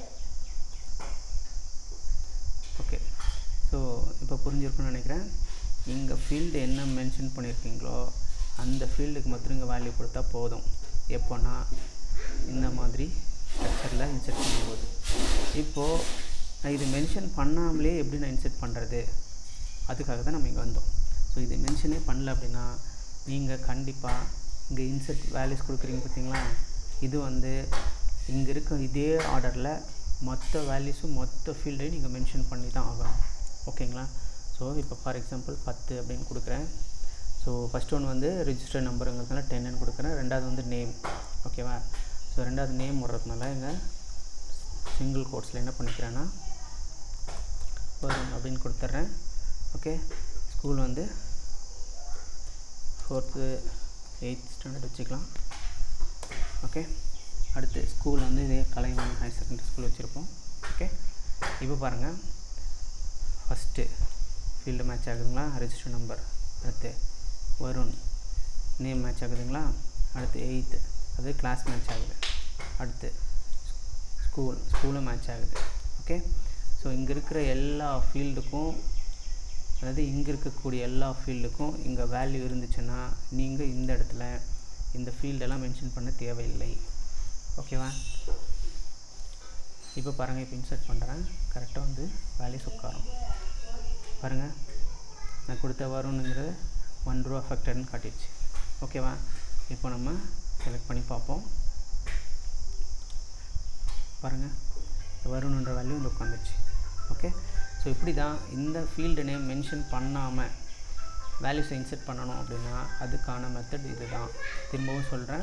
[SPEAKER 1] ஓகே, ஸோ இப்போ புரிஞ்சிருக்குன்னு நினைக்கிறேன். இங்கே ஃபீல்டு என்ன மென்ஷன் பண்ணியிருக்கீங்களோ அந்த ஃபீல்டுக்கு மாத்திரம் இங்கே வேல்யூ கொடுத்தா போதும். எப்போனா இந்த மாதிரி ஸ்ட்ரக்சரில் இன்செர்ட் பண்ணும்போது. இப்போது நான் இது மென்ஷன் பண்ணாமலே எப்படி நான் இன்செர்ட் பண்ணுறது, அதுக்காக தான் நம்ம இங்கே வந்தோம். ஸோ இது மென்ஷனே பண்ணல அப்படின்னா நீங்கள் கண்டிப்பாக இங்கே இன்செர்ட் வேல்யூஸ் கொடுக்குறீங்க பார்த்தீங்களா, இது வந்து இங்கே இருக்க இதே ஆர்டரில் மொத்த வேல்யூஸும் மொத்த ஃபீல்டையும் நீங்கள் மென்ஷன் பண்ணி தான் ஆகணும். ஓகேங்களா? ஸோ இப்போ ஃபார் எக்ஸாம்பிள் 10 அப்படின்னு கொடுக்குறேன். ஸோ ஃபஸ்ட் ஒன்று வந்து ரிஜிஸ்டர் நம்பருங்கிறதுனால 10ன்னு கொடுக்குறேன். ரெண்டாவது வந்து நேம். ஓகேவா? ஸோ ரெண்டாவது நேம் வர்றதுனால இங்கே சிங்கிள் கோட்ஸில் என்ன பண்ணிக்கிறேன்னா வரும் அப்படின்னு கொடுத்துட்றேன். ஓகே, ஸ்கூல் வந்து 4th 8th ஸ்டாண்டர்ட் வச்சுக்கலாம். ஓகே, அடுத்து ஸ்கூல் வந்து இதே கலைவாணி ஹையர் செகண்டரி ஸ்கூல் வச்சுருப்போம். ஓகே, இப்போ பாருங்கள், ஃபஸ்ட்டு ஃபீல்டு மேட்ச் ஆகுதுங்களா, ரெஜிஸ்டர் நம்பர். அடுத்து வருண் நேம் மேட்ச் ஆகுதுங்களா. அடுத்து 8th அது கிளாஸ் மேட்ச் ஆகுது. அடுத்து ஸ்கூலும் மேட்ச் ஆகுது. ஓகே, ஸோ இங்கே இருக்கிற எல்லா ஃபீல்டுக்கும், அதாவது இங்கே இருக்கக்கூடிய எல்லா ஃபீல்டுக்கும் இங்கே வேல்யூ இருந்துச்சுன்னா நீங்கள் இந்த இடத்துல இந்த ஃபீல்டெல்லாம் மென்ஷன் பண்ண தேவையில்லை. ஓகேவா? இப்போ பாருங்கள், இப்போ இன்சர்ட் பண்ணுறேன். கரெக்டாக வந்து வேல்யூஸ் உட்காரும். பாருங்கள், நான் கொடுத்த வருணுங்கிறது 1 row அஃபெக்டட்னு காட்டிடுச்சு. ஓகேவா? இப்போ நம்ம செலக்ட் பண்ணி பார்ப்போம். பாருங்கள், வருணுன்ற வேல்யூ வந்து உட்காந்துச்சு. ஓகே, ஸோ இப்படி தான் இந்த ஃபீல்டு நேம் மென்ஷன் பண்ணாமல் வேல்யூஸை இன்செர்ட் பண்ணணும் அப்படின்னா அதுக்கான மெத்தட் இது தான். திரும்பவும் சொல்கிறேன்.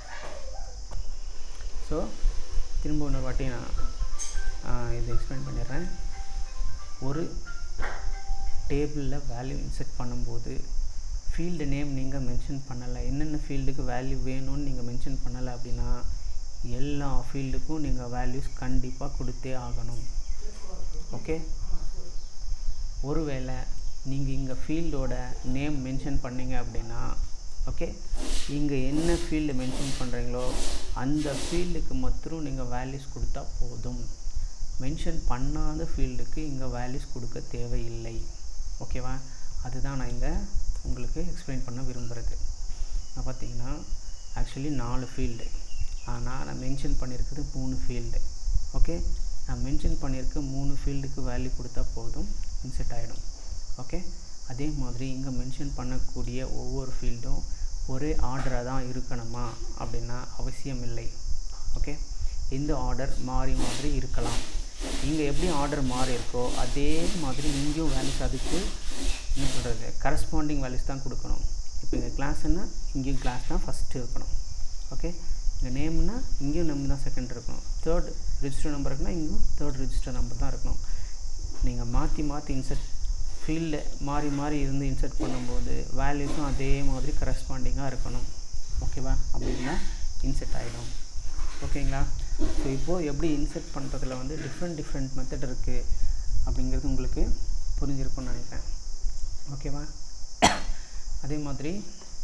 [SPEAKER 1] ஸோ திரும்ப ஒரு வாட்டி நான் இதை எக்ஸ்பிளைன் பண்ணிடுறேன். ஒரு டேபிளில் வேல்யூ இன்செர்ட் பண்ணும்போது ஃபீல்டு நேம் நீங்கள் மென்ஷன் பண்ணலை, என்னென்ன ஃபீல்டுக்கு வேல்யூ வேணும்னு நீங்கள் மென்ஷன் பண்ணலை அப்படின்னா எல்லா ஃபீல்டுக்கும் நீங்கள் வேல்யூஸ் கண்டிப்பாக கொடுத்தே ஆகணும். ஓகே, ஒருவேளை நீங்கள் இங்கே ஃபீல்டோட நேம் மென்ஷன் பண்ணிங்க அப்படின்னா, ஓகே, இங்கே என்ன ஃபீல்டு மென்ஷன் பண்ணுறீங்களோ அந்த ஃபீல்டுக்கு மாத்திரம் நீங்கள் வேல்யூஸ் கொடுத்தா போதும். மென்ஷன் பண்ணாத ஃபீல்டுக்கு இங்கே வேல்யூஸ் கொடுக்க தேவையில்லை. ஓகேவா? அதுதான் நான் இங்கே உங்களுக்கு எக்ஸ்பிளைன் பண்ண விரும்புகிறது. நான் பார்த்தீங்கன்னா ஆக்சுவலி 4 ஃபீல்டு, ஆனால் நான் மென்ஷன் பண்ணியிருக்கிறது 3 ஃபீல்டு. ஓகே, நான் மென்ஷன் பண்ணியிருக்க 3 ஃபீல்டுக்கு வேல்யூ கொடுத்தா போதும், இன்செர்ட் ஆகிடும். ஓகே, அதே மாதிரி இங்கே மென்ஷன் பண்ணக்கூடிய ஒவ்வொரு ஃபீல்டும் ஒரே ஆர்டராக தான் இருக்கணுமா அப்படின்னா அவசியம் இல்லை. ஓகே, இந்த ஆர்டர் மாறி இருக்கலாம். இங்கே எப்படி ஆர்டர் மாறி இருக்கோ அதே மாதிரி இங்கேயும் வேல்யூஸ் அதுக்கு என்ன சொல்கிறது கரஸ்பாண்டிங் வேல்யூஸ் தான் கொடுக்கணும். இப்போ இங்கே கிளாஸ்னால் இங்கேயும் கிளாஸ் தான் ஃபஸ்ட்டு இருக்கணும். ஓகே, இங்கே நேம்னா இங்கேயும் நேம் தான் செகண்ட் இருக்கணும். தேர்ட் ரிஜிஸ்டர் நம்பர் இருக்குன்னா இங்கேயும் தேர்ட் ரிஜிஸ்டர் நம்பர் தான் இருக்கணும். நீங்கள் மாற்றி இன்சர்ட் ஃபீல்டு மாறி இருந்து இன்சர்ட் பண்ணும்போது வேல்யூஸும் அதே மாதிரி கரஸ்பாண்டிங்காக இருக்கணும். ஓகேவா, அப்படின்னா இன்சர்ட் ஆகிடும். ஓகேங்களா. ஸோ இப்போது எப்படி இன்சர்ட் பண்ணுறதுல வந்து டிஃப்ரெண்ட் மெத்தட் இருக்குது அப்படிங்கிறது உங்களுக்கு புரிஞ்சிருக்கும்னு நினைக்கிறேன். ஓகேவா, அதே மாதிரி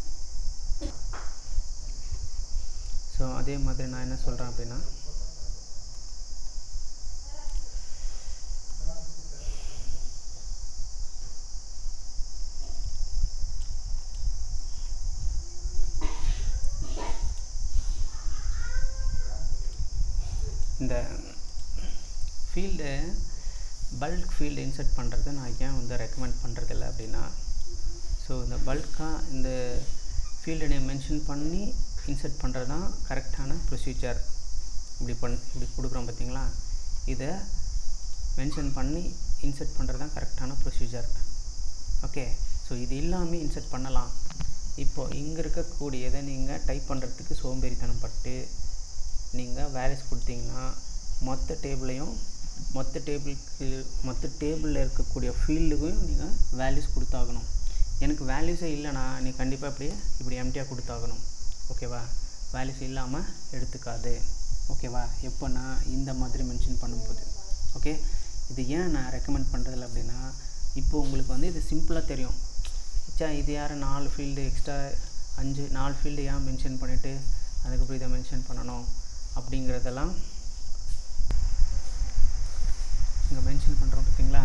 [SPEAKER 1] நான் என்ன சொல்கிறேன் அப்படின்னா இந்த ஃபீல்டு பல்க் ஃபீல்டு இன்சர்ட் பண்ணுறது நான் ஏன் வந்து ரெக்கமெண்ட் பண்ணுறதில்ல அப்படின்னா, ஸோ இந்த பல்காக இந்த ஃபீல்டு நேம் மென்ஷன் பண்ணி இன்சர்ட் பண்ணுறது தான் கரெக்டான ப்ரொசீஜர். இப்படி கொடுக்குறோம் பார்த்தீங்களா, இதை மென்ஷன் பண்ணி இன்சர்ட் பண்ணுறது தான் கரெக்டான ப்ரொசீஜர். ஓகே, ஸோ இது இல்லாமல் இன்சர்ட் பண்ணலாம். இப்போது இங்கே இருக்கக்கூடியதை நீங்கள் டைப் பண்ணுறதுக்கு சோம்பேறித்தனம் பட்டு நீங்கள் வேல்யூஸ் கொடுத்தீங்கன்னா மொத்த டேபிளில் இருக்கக்கூடிய ஃபீல்டுக்கும் நீங்கள் வேல்யூஸ் கொடுத்தாகணும். எனக்கு வேல்யூஸே இல்லைனா நீ கண்டிப்பாக இப்படி எம்டியாக கொடுத்தாகணும். ஓகேவா, வேல்யூஸ் இல்லாமல் எடுத்துக்காது. ஓகேவா, எப்போ நான் இந்த மாதிரி மென்ஷன் பண்ணும்போது. ஓகே, இது ஏன் நான் ரெக்கமெண்ட் பண்ணுறதில்ல அப்படின்னா, இப்போ உங்களுக்கு வந்து இது சிம்பிளாக தெரியும். இது யார் 4 ஃபீல்டு எக்ஸ்ட்ரா 4 ஃபீல்டு ஏன் மென்ஷன் பண்ணிவிட்டு அதுக்கப்புறம் இதை மென்ஷன் பண்ணணும் அப்படிங்கிறதெல்லாம் இங்கே மென்ஷன் பண்ணுறோம் பார்த்தீங்களா.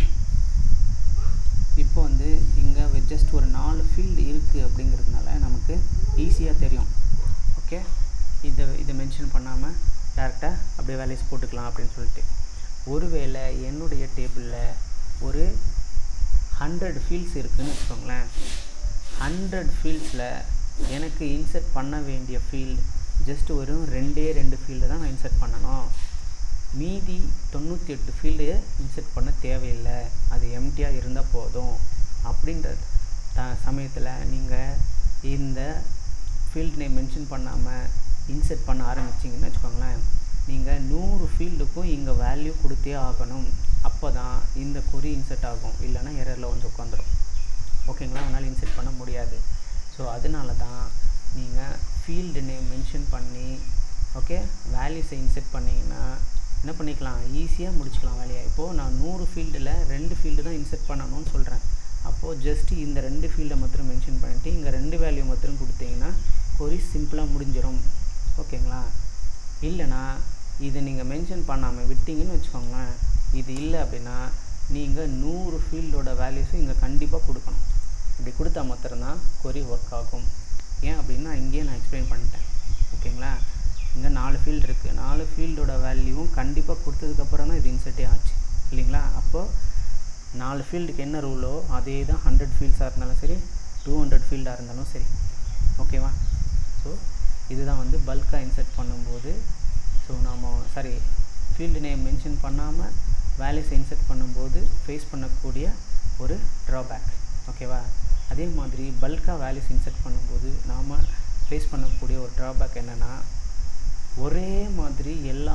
[SPEAKER 1] இப்போ வந்து இங்கே ஜஸ்ட் ஒரு 4 ஃபீல்டு இருக்குது அப்படிங்கிறதுனால நமக்கு ஈஸியாக தெரியும். ஓகே, இதை மென்ஷன் பண்ணாமல் டேரெக்டாக அப்படியே வேல்யூஸ் போட்டுக்கலாம் அப்படின்னு சொல்லிட்டு. ஒருவேளை என்னுடைய டேபிளில் ஒரு 100 ஃபீல்ட்ஸ் இருக்குதுன்னு வச்சுக்கோங்களேன். 100 ஃபீல்ட்ஸில் எனக்கு இன்சர்ட் பண்ண வேண்டிய ஃபீல்டு ஜஸ்ட் ஒரு 2 ஃபீல்டு தான் நான் இன்சர்ட் பண்ணணும். மீதி 98 ஃபீல்டு இன்சர்ட் பண்ண தேவையில்லை, அது எம்டியாக இருந்தால் போதும். அப்படின்ற சமயத்தில் நீங்கள் இந்த ஃபீல்டு நேம் மென்ஷன் பண்ணாமல் இன்சர்ட் பண்ண ஆரம்பிச்சிங்கன்னு வச்சுக்கோங்களேன், நீங்கள் 100 ஃபீல்டுக்கும் இங்கே வேல்யூ கொடுத்தே ஆகணும். அப்போ தான் இந்த கொரி இன்சர்ட் ஆகும், இல்லைனா எரரில் வந்து உட்காந்துரும். ஓகேங்களா, அதனால் இன்சர்ட் பண்ண முடியாது. ஸோ அதனால தான் நீங்கள் ஃபீல்டு நேம் மென்ஷன் பண்ணி ஓகே வேல்யூஸை இன்சர்ட் பண்ணிங்கன்னா என்ன பண்ணிக்கலாம், ஈஸியாக முடிச்சுக்கலாம் வேலையை. இப்போது நான் 100 ஃபீல்டில் 2 ஃபீல்டு தான் இன்சர்ட் பண்ணணும்னு சொல்கிறேன். அப்போது ஜஸ்ட்டு இந்த 2 ஃபீல்டை மாத்திரம் மென்ஷன் பண்ணிவிட்டு இங்கே 2 வேல்யூ மாத்திரம் கொடுத்தீங்கன்னா கொரி சிம்பிளாக முடிஞ்சிடும். ஓகேங்களா, இல்லைனா இதை நீங்கள் மென்ஷன் பண்ணாமல் விட்டிங்கன்னு வச்சுக்கோங்களேன், இது இல்லை அப்படின்னா நீங்கள் 100 ஃபீல்டோட வேல்யூஸும் இங்கே கண்டிப்பாக கொடுக்கணும். இப்படி கொடுத்தா மாத்திரம்தான் கொரி ஒர்க் ஆகும். ஏன் அப்படின்னா இங்கேயே நான் எக்ஸ்பிளைன் பண்ணிட்டேன். ஓகேங்களா, இங்கே 4 ஃபீல்டு இருக்குது. 4 ஃபீல்டோட வேல்யூவும் கண்டிப்பாக கொடுத்ததுக்கப்புறம் தான் இது இன்சர்ட்டே ஆச்சு இல்லைங்களா. அப்போது 4 ஃபீல்டுக்கு என்ன ரூலோ அதே தான் 100 ஃபீல்ட்ஸாக இருந்தாலும் சரி 200 ஃபீல்டாக இருந்தாலும் சரி. ஓகேவா, ஸோ இதுதான் வந்து பல்காக இன்சர்ட் பண்ணும்போது ஃபீல்டு நேம் மென்ஷன் பண்ணாமல் வேல்யூஸை இன்சர்ட் பண்ணும்போது ஃபேஸ் பண்ணக்கூடிய ஒரு ட்ராபேக். ஓகேவா, அதே மாதிரி பல்காக வேல்யூஸ் இன்சர்ட் பண்ணும்போது நாம் ஃபேஸ் பண்ணக்கூடிய ஒரு ட்ராபேக் என்னென்னா, ஒரே மாதிரி எல்லா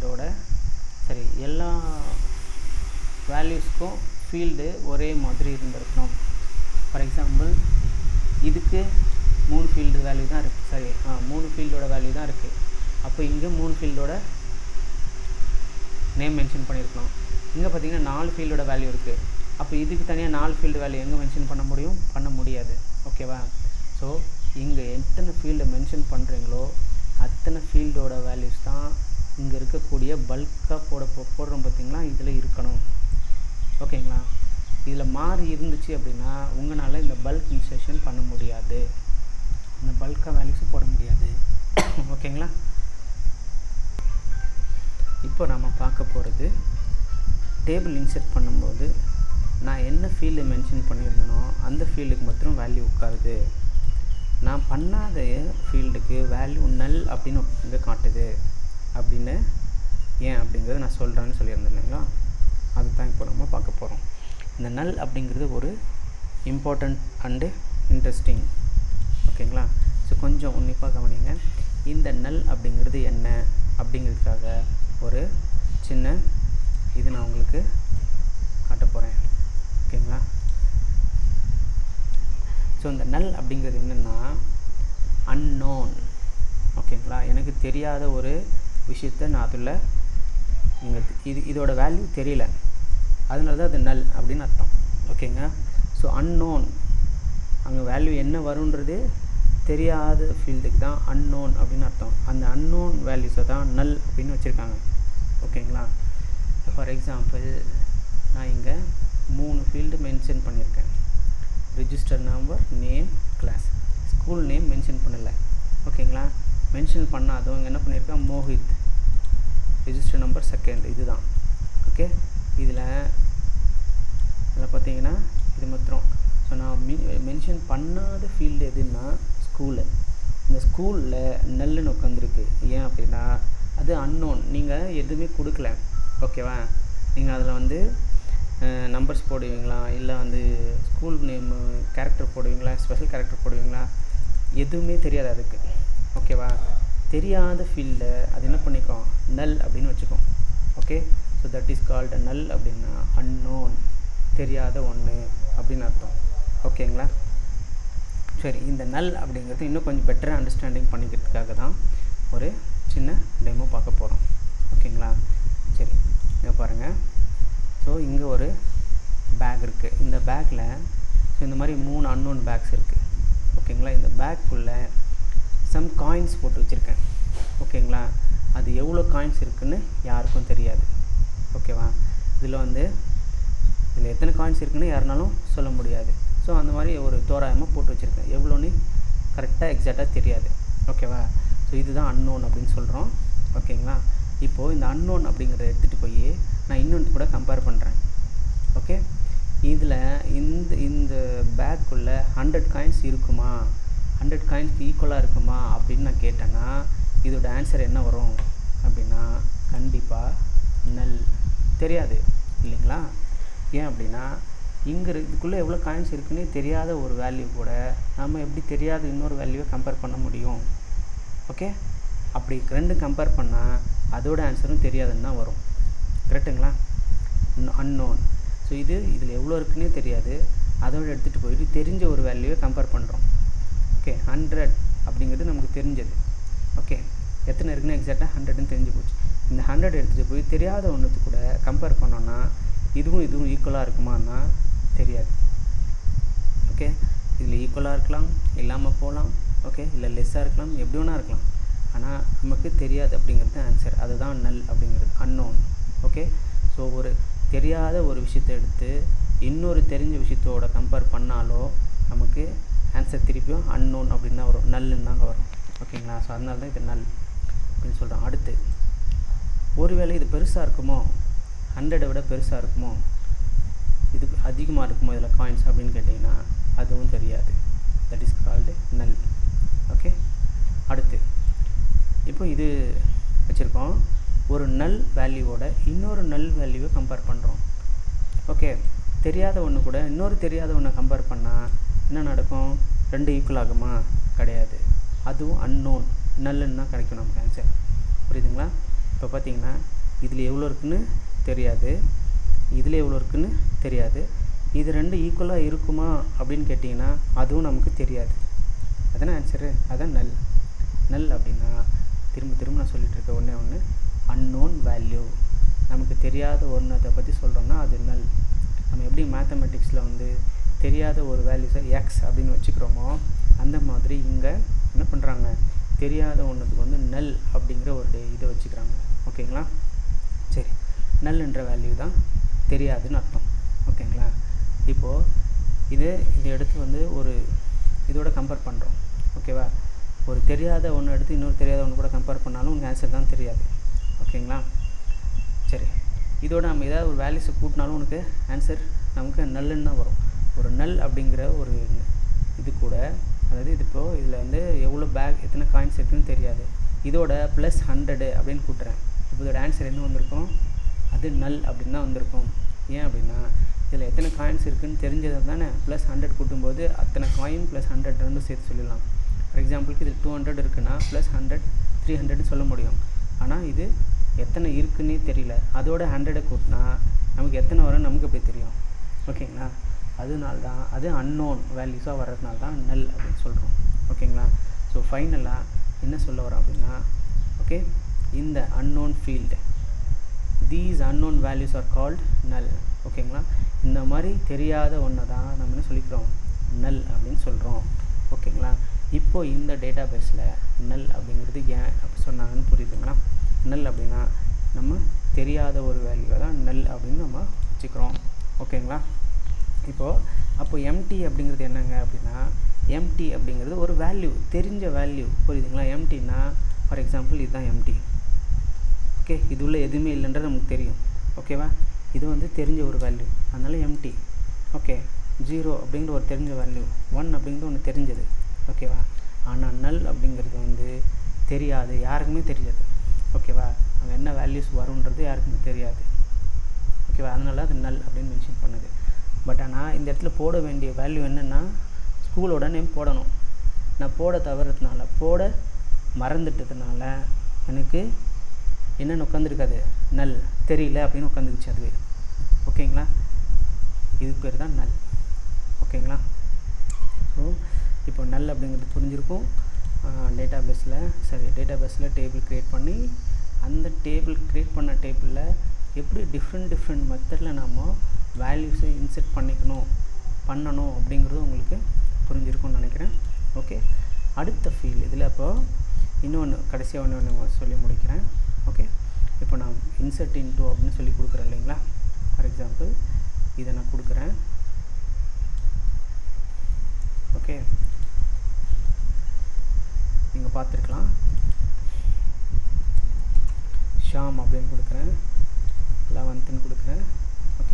[SPEAKER 1] வேல்யூஸ்க்கும் ஃபீல்டு ஒரே மாதிரி இருந்திருக்கணும். ஃபார் எக்ஸாம்பிள் இதுக்கு 3 ஃபீல்டு வேல்யூ தான் இருக்குது. 3 ஃபீல்டோட வேல்யூ தான் இருக்குது. அப்போ இங்கே 3 ஃபீல்டோட நேம் மென்ஷன் பண்ணியிருக்கணும். இங்கே பார்த்தீங்கன்னா 4 ஃபீல்டோட வேல்யூ இருக்குது. அப்போ இதுக்கு தனியாக 4 ஃபீல்டு வேல்யூ எங்கே மென்ஷன் பண்ண முடியாது. ஓகேவா, ஸோ இங்கே எத்தனை ஃபீல்டை மென்ஷன் பண்ணுறீங்களோ அத்தனை ஃபீல்டோட வேல்யூஸ் தான் இங்கே இருக்கக்கூடிய பல்காக போடுறோம் பார்த்தீங்களா, இதில் இருக்கணும். ஓகேங்களா, இதில் மாறி இருந்துச்சு அப்படின்னா உங்களால் இந்த பல்க் இன்சர்ஷன் பண்ண முடியாது, இந்த பல்காக வேல்யூஸும் போட முடியாது. ஓகேங்களா, இப்போ நம்ம பார்க்க போகிறது டேபிள் இன்சர்ட் பண்ணும்போது நான் என்ன ஃபீல்டு மென்ஷன் பண்ணியிருந்தனோ அந்த ஃபீல்டுக்கு மாத்திரம் வேல்யூ உட்காருது. நான் பண்ணாத ஃபீல்டுக்கு வேல்யூ நல் அப்படின்னு இங்கே காட்டுது. அப்படின்னு ஏன் அப்படிங்கிறத நான் சொல்கிறேன்னு சொல்லியிருந்தேன் இல்லைங்களா, அதுதான் இப்போ நம்ம பார்க்க போகிறோம். இந்த நல் அப்படிங்கிறது ஒரு இம்பார்ட்டண்ட் அண்டு இன்ட்ரெஸ்டிங். ஓகேங்களா? ஸோ கொஞ்சம் உன்னிப்பாக கவனிங்க. இந்த நல் அப்படிங்கிறது என்ன அப்படிங்கிறதுக்காக ஒரு சின்ன இது நான் உங்களுக்கு காட்ட போகிறேன். ஓகேங்களா? ஸோ இந்த நல் அப்படிங்கிறது என்னென்னா அன்னோன். ஓகேங்களா? எனக்கு தெரியாத ஒரு விஷயத்தை நான் அதில் நீங்கள் இதோட வேல்யூ தெரியல, அதனால தான் அது நல் அப்படின்னு அர்த்தம். ஓகேங்க? ஸோ அன்னோன், அங்கே வேல்யூ என்ன வருன்றது தெரியாத ஃபீல்டுக்கு தான் அன்னோன் அப்படின்னு அர்த்தம். அந்த அன்னோன் வேல்யூஸை தான் நல் அப்படின்னு வச்சுருக்காங்க. ஓகேங்களா? ஃபார் எக்ஸாம்பிள் நான் இங்கே 3 ஃபீல்டு மென்ஷன் பண்ணியிருக்கேன். Register number, name, class. School name mention பண்ணலை. ஓகேங்களா? மென்ஷன் பண்ணாதவங்க என்ன பண்ணியிருக்கேன், மோஹித், ரிஜிஸ்டர் நம்பர் 2 இதுதான். ஓகே, இதில் பார்த்தீங்கன்னா இது மாத்திரம். ஸோ நான் மென்ஷன் பண்ணாத ஃபீல்டு எதுன்னா ஸ்கூலு. இந்த ஸ்கூலில் நல்லுன்னு உட்காந்துருக்கு. ஏன் அப்படின்னா அது அன்னோன், நீங்கள் எதுவுமே கொடுக்கல. ஓகேவா? நீங்கள் அதில் நம்பர்ஸ் போடுவீங்களா, இல்லை ஸ்கூல் நேமு கேரக்டர் போடுவீங்களா, ஸ்பெஷல் கேரக்டர் போடுவீங்களா, எதுவுமே தெரியாது அதுக்கு. ஓகேவா? தெரியாத ஃபீல்டை அது என்ன பண்ணிக்கும், நல் அப்படின்னு வச்சுக்கோம். Okay, so that is called null. அப்படின்னா அன்னோன், தெரியாத ஒன்று அப்படின்னு அர்த்தம். ஓகேங்களா? சரி, இந்த நல் அப்படிங்கிறது இன்னும் கொஞ்சம் பெட்டராக அண்டர்ஸ்டாண்டிங் பண்ணிக்கிறதுக்காக தான் ஒரு சின்ன டெமோ பார்க்க போகிறோம். ஓகேங்களா? சரி, இங்கே பாருங்கள். ஸோ இங்கே ஒரு பேக் இருக்குது. இந்த பேக்கில் ஸோ இந்த மாதிரி 3 அன்னோன் பேக்ஸ் இருக்குது. ஓகேங்களா? இந்த பேக்குள்ளே சம் காயின்ஸ் போட்டு வச்சுருக்கேன். ஓகேங்களா? அது எவ்வளோ காயின்ஸ் இருக்குதுன்னு யாருக்கும் தெரியாது. ஓகேவா? இதில் எத்தனை காயின்ஸ் இருக்குதுன்னு யாருனாலும் சொல்ல முடியாது. ஸோ அந்த மாதிரி ஒரு தோராயமாக போட்டு வச்சுருக்கேன். எவ்வளோன்னு கரெக்டாக எக்ஸாக்டாக தெரியாது. ஓகேவா? ஸோ இதுதான் அன்னோன் அப்படின்னு சொல்கிறோம். ஓகேங்களா? இப்போது இந்த அன்னோன் அப்படிங்கிறத எடுத்துகிட்டு போய் நான் இன்னொன்று கூட கம்பேர் பண்ணுறேன். ஓகே, இதில் இந்த பேக்குள்ளே 100 காயின்ஸ் இருக்குமா, 100 காயின்ஸ்க்கு ஈக்குவலாக இருக்குமா அப்படின்னு நான் கேட்டேன்னா இதோட ஆன்சர் என்ன வரும் அப்படின்னா கண்டிப்பாக நல். தெரியாது இல்லைங்களா? ஏன் அப்படின்னா இதுக்குள்ளே எவ்வளோ காயின்ஸ் இருக்குன்னே தெரியாத ஒரு வேல்யூ கூட நம்ம எப்படி தெரியாத இன்னொரு வேல்யூவை கம்பேர் பண்ண முடியும்? ஓகே, அப்படி 2 கம்பேர் பண்ணால் அதோட ஆன்சரும் தெரியாதுன்னு தான் வரும். கரெக்டுங்களா? அன்னோன். ஸோ இதில் எவ்வளோ இருக்குன்னே தெரியாது, அதோடு எடுத்துகிட்டு போயிட்டு தெரிஞ்ச ஒரு வேல்யூவை கம்பேர் பண்ணுறோம். ஓகே, 100 அப்படிங்கிறது நமக்கு தெரிஞ்சது. ஓகே, எத்தனை இருக்குன்னு எக்ஸாக்டாக 100ன்னு தெரிஞ்சு போச்சு. இந்த 100 எடுத்துகிட்டு போய் தெரியாத ஒன்றுத்து கூட கம்பேர் பண்ணோன்னா இதுவும் ஈக்குவலாக இருக்குமான்னா தெரியாது. ஓகே, இதில் ஈக்குவலாக இருக்கலாம், இல்லாமல் போகலாம். ஓகே, இல்லை லெஸ்ஸாக இருக்கலாம், எப்படி வேணா இருக்கலாம். ஆனால் நமக்கு தெரியாது அப்படிங்கிறது ஆன்சர். அதுதான் நல் அப்படிங்கிறது, அன்னோன். ஓகே, ஸோ ஒரு தெரியாத ஒரு விஷயத்தை எடுத்து இன்னொரு தெரிஞ்ச விஷயத்தோட கம்பேர் பண்ணாலோ நமக்கு ஆன்சர் திருப்பியும் அன்னோன் அப்படின்னு தான் வரும், நல்லுன்னு தாங்க வரும். ஓகேங்களா? ஸோ அதனால தான் இது நல் அப்படின்னு சொல்கிறோம். அடுத்து, ஒருவேளை இது பெருசாக இருக்குமோ, 100 விட பெருசாக இருக்குமோ, இது அதிகமாக இருக்குமோ இதில் காயின்ஸ் அப்படின்னு கேட்டிங்கன்னா அதுவும் தெரியாது. That is called null. Okay, அடுத்து இப்போ இது வச்சுருக்கோம். ஒரு நல் வேல்யூவோட இன்னொரு நல் வேல்யூவை கம்பேர் பண்ணுறோம். ஓகே, தெரியாத ஒன்று கூட இன்னொரு தெரியாத ஒன்றை கம்பேர் பண்ணால் என்ன நடக்கும்? 2 ஈக்குவல் ஆகுமா? கிடையாது. அதுவும் அன்னோன், நல்லுன்னு தான் கிடைக்கும் நமக்கு ஆன்சர். புரியுதுங்களா? இப்போ பார்த்தீங்கன்னா இதில் எவ்வளோ இருக்குன்னு தெரியாது, இதில் எவ்வளோ இருக்குன்னு தெரியாது. இது 2 ஈக்குவலாக இருக்குமா அப்படின்னு கேட்டிங்கன்னா அதுவும் நமக்கு தெரியாது. அதானே ஆன்சரு, அதான் நல். நல் அப்படின்னா திரும்ப நான் சொல்லிகிட்டு இருக்க ஒன்று அன்னோன் வேல்யூ. நமக்கு தெரியாத ஒன்றதை பற்றி சொல்கிறோம்னா அது நல். நம்ம எப்படி மேத்தமெட்டிக்ஸில் தெரியாத ஒரு வேல்யூஸை எக்ஸ் அப்படின்னு வச்சுக்கிறோமோ அந்த மாதிரி இங்கே என்ன பண்ணுறாங்க, தெரியாத ஒன்றுத்துக்கு நல் அப்படிங்கிற ஒரு இதை வச்சுக்கிறாங்க. ஓகேங்களா? சரி, நல்லுன்ற வேல்யூ தான் தெரியாதுன்னு அர்த்தம். ஓகேங்களா? இப்போது இதை எடுத்து ஒரு இதோட கம்பேர் பண்ணுறோம். ஓகேவா? ஒரு தெரியாத ஒன்று எடுத்து இன்னொரு தெரியாத ஒன்று கூட கம்பேர் பண்ணாலும் உங்கள் ஆன்சர் தான் தெரியாது. ஓகேங்களா? சரி, இதோட நம்ம ஏதாவது ஒரு வேல்யூஸை கூட்டினாலும் உனக்கு ஆன்சர் நமக்கு நல்லுன்னு தான் வரும். ஒரு நல் அப்படிங்கிற ஒரு இது கூட, அதாவது இது இப்போது இதில் எவ்வளோ பேக் எத்தனை காயின்ஸ் இருக்குதுன்னு தெரியாது, இதோட +100 அப்படின்னு கூட்டுறேன். இப்போ இதோட ஆன்சர் என்ன வந்திருக்கும்? அது நல் அப்படின்னு தான் வந்திருக்கும். ஏன் அப்படின்னா இதில் எத்தனை காயின்ஸ் இருக்குதுன்னு தெரிஞ்சது தானே. +100 கூட்டும்போது அத்தனை காயின் +100 ரெண்டும் சேர்த்து சொல்லலாம். ஃபார் எக்ஸாம்பிளுக்கு இது 200 இருக்குன்னா +100 300 சொல்ல முடியும். ஆனால் இது எத்தனை இருக்குன்னே தெரியல. அதோட 100 கூட்டினா நமக்கு எத்தனை வரும்னு நமக்கு எப்படி தெரியும்? ஓகேங்களா? அதனால தான் அது அன்னோன் வேல்யூஸாக வர்றதுனால தான் நல் அப்படின்னு சொல்கிறோம். ஓகேங்களா? ஸோ ஃபைனலாக என்ன சொல்ல வரோம் அப்படின்னா, ஓகே, இந்த unknown field, these unknown values are called null. ஓகேங்களா? இந்த மாதிரி தெரியாத ஒன்று தான் நம்ம என்ன சொல்லிக்கிறோம்? நல் அப்படின்னு சொல்கிறோம். ஓகேங்களா? இப்போது இந்த டேட்டா பேஸில் நல் அப்படிங்கிறது ஏன் அப்படி சொன்னாங்கன்னு புரியுதுங்களா? நல் அப்படின்னா நம்ம தெரியாத ஒரு வேல்யூவை தான் நல் அப்படின்னு நம்ம வச்சுக்கிறோம். ஓகேங்களா? அப்போ எம்டி அப்படிங்கிறது என்னங்க அப்படின்னா, எம்டி அப்படிங்கிறது ஒரு வேல்யூ, தெரிஞ்ச வேல்யூ. புரியுதுங்களா? எம்டினா ஃபார் எக்ஸாம்பிள் இதுதான் எம்டி. ஓகே, இது உள்ள எதுவுமே இல்லைன்றது நமக்கு தெரியும். ஓகேவா? இது வந்து தெரிஞ்ச ஒரு வேல்யூ, அதனால் எம்டி. ஓகே, 0 அப்படிங்கிற ஒரு தெரிஞ்ச வேல்யூ, 1 அப்படிங்கிறது ஒன்று தெரிஞ்சது. ஓகேவா? ஆனால் நல் அப்படிங்கிறது வந்து தெரியாது, யாருக்குமே தெரியாது. ஓகேவா? அங்கே என்ன வேல்யூஸ் வரும்ன்றது யாருக்குமே தெரியாது. ஓகேவா? அதனால அது நல் அப்படின்னு மென்ஷன் பண்ணுது. பட் ஆனால் இந்த இடத்துல போட வேண்டிய வேல்யூ என்னென்னா, ஸ்கூலோட நேம் போடணும். நான் போட தவறுறதுனால, போட மறந்துட்டதுனால எனக்கு என்னென்னு உட்காந்துருக்காது? நல், தெரியல அப்படின்னு உட்காந்துக்குச்சு அதுவே. ஓகேங்களா? இதுக்கு பேர் தான் நல். ஓகேங்களா? ஸோ இப்போ நல் அப்படிங்கிறது புரிஞ்சிருக்கும். டேட்டா பேஸில் டேபிள் க்ரியேட் பண்ணி, அந்த டேபிள் க்ரியேட் பண்ண டேபிளில் எப்படி டிஃப்ரெண்ட் மெத்தடில் நம்ம வேல்யூஸை இன்செர்ட் பண்ணணும் அப்படிங்கிறது உங்களுக்கு புரிஞ்சிருக்கும்னு நினைக்கிறேன். ஓகே, அடுத்த ஃபீல்டு இதில் இப்போது இன்னொன்று கடைசியாக ஒன்று சொல்லி முடிக்கிறேன். ஓகே, இப்போ நான் இன்செர்ட் இன்டூ அப்படின்னு சொல்லி கொடுக்குறேன் இல்லைங்களா? ஃபார் எக்ஸாம்பிள் இதை நான் கொடுக்குறேன். ஓகே, நீங்கள் பார்த்துருக்கலாம். ஷாம் அப்படின்னு கொடுக்குறேன், 11ன்னு கொடுக்குறேன். ஓகே,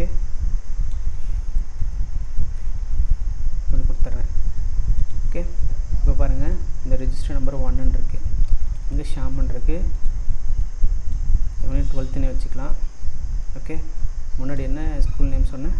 [SPEAKER 1] இப்படி கொடுத்துட்றேன். ஓகே, இப்போ பாருங்கள், இந்த ரெஜிஸ்டர் நம்பர் 1ன்னு இருக்குது, இங்கே ஷாமன் இருக்குது. இவனே 12னே வச்சுக்கலாம். ஓகே, முன்னாடி என்ன ஸ்கூல் நேம் சொன்னேன்?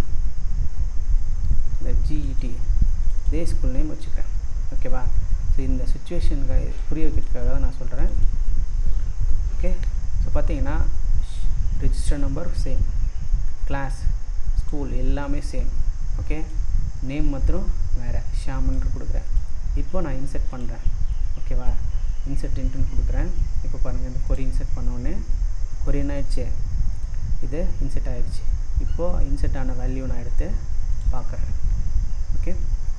[SPEAKER 1] இந்த ஜிஇடி, இதே ஸ்கூல் நேம் வச்சுக்கிறேன். ஓகேவா? ஸோ இந்த சுச்சுவேஷனுக்கு புரிய வைக்கிறதுக்காக தான் நான் சொல்கிறேன். ஓகே, ஸோ பார்த்தீங்கன்னா register number same, class, school எல்லாமே சேம். ஓகே, நேம் மாத்திரம் வேறு, ஷாமன்று கொடுக்குறேன். இப்போ நான் இன்செர்ட் பண்ணுறேன். ஓகேவா? இன்செர்ட் இன்ட்டுன்னு கொடுக்குறேன். இப்போ பாருங்கள், இந்த கொரி இன்செர்ட் பண்ணோடனே கொரி என்ன ஆயிடுச்சு? இது இன்செர்ட் ஆகிடுச்சு. இப்போது இன்செர்ட் ஆன வேல்யூ நான் எடுத்து பார்க்குறேன். ஓகே,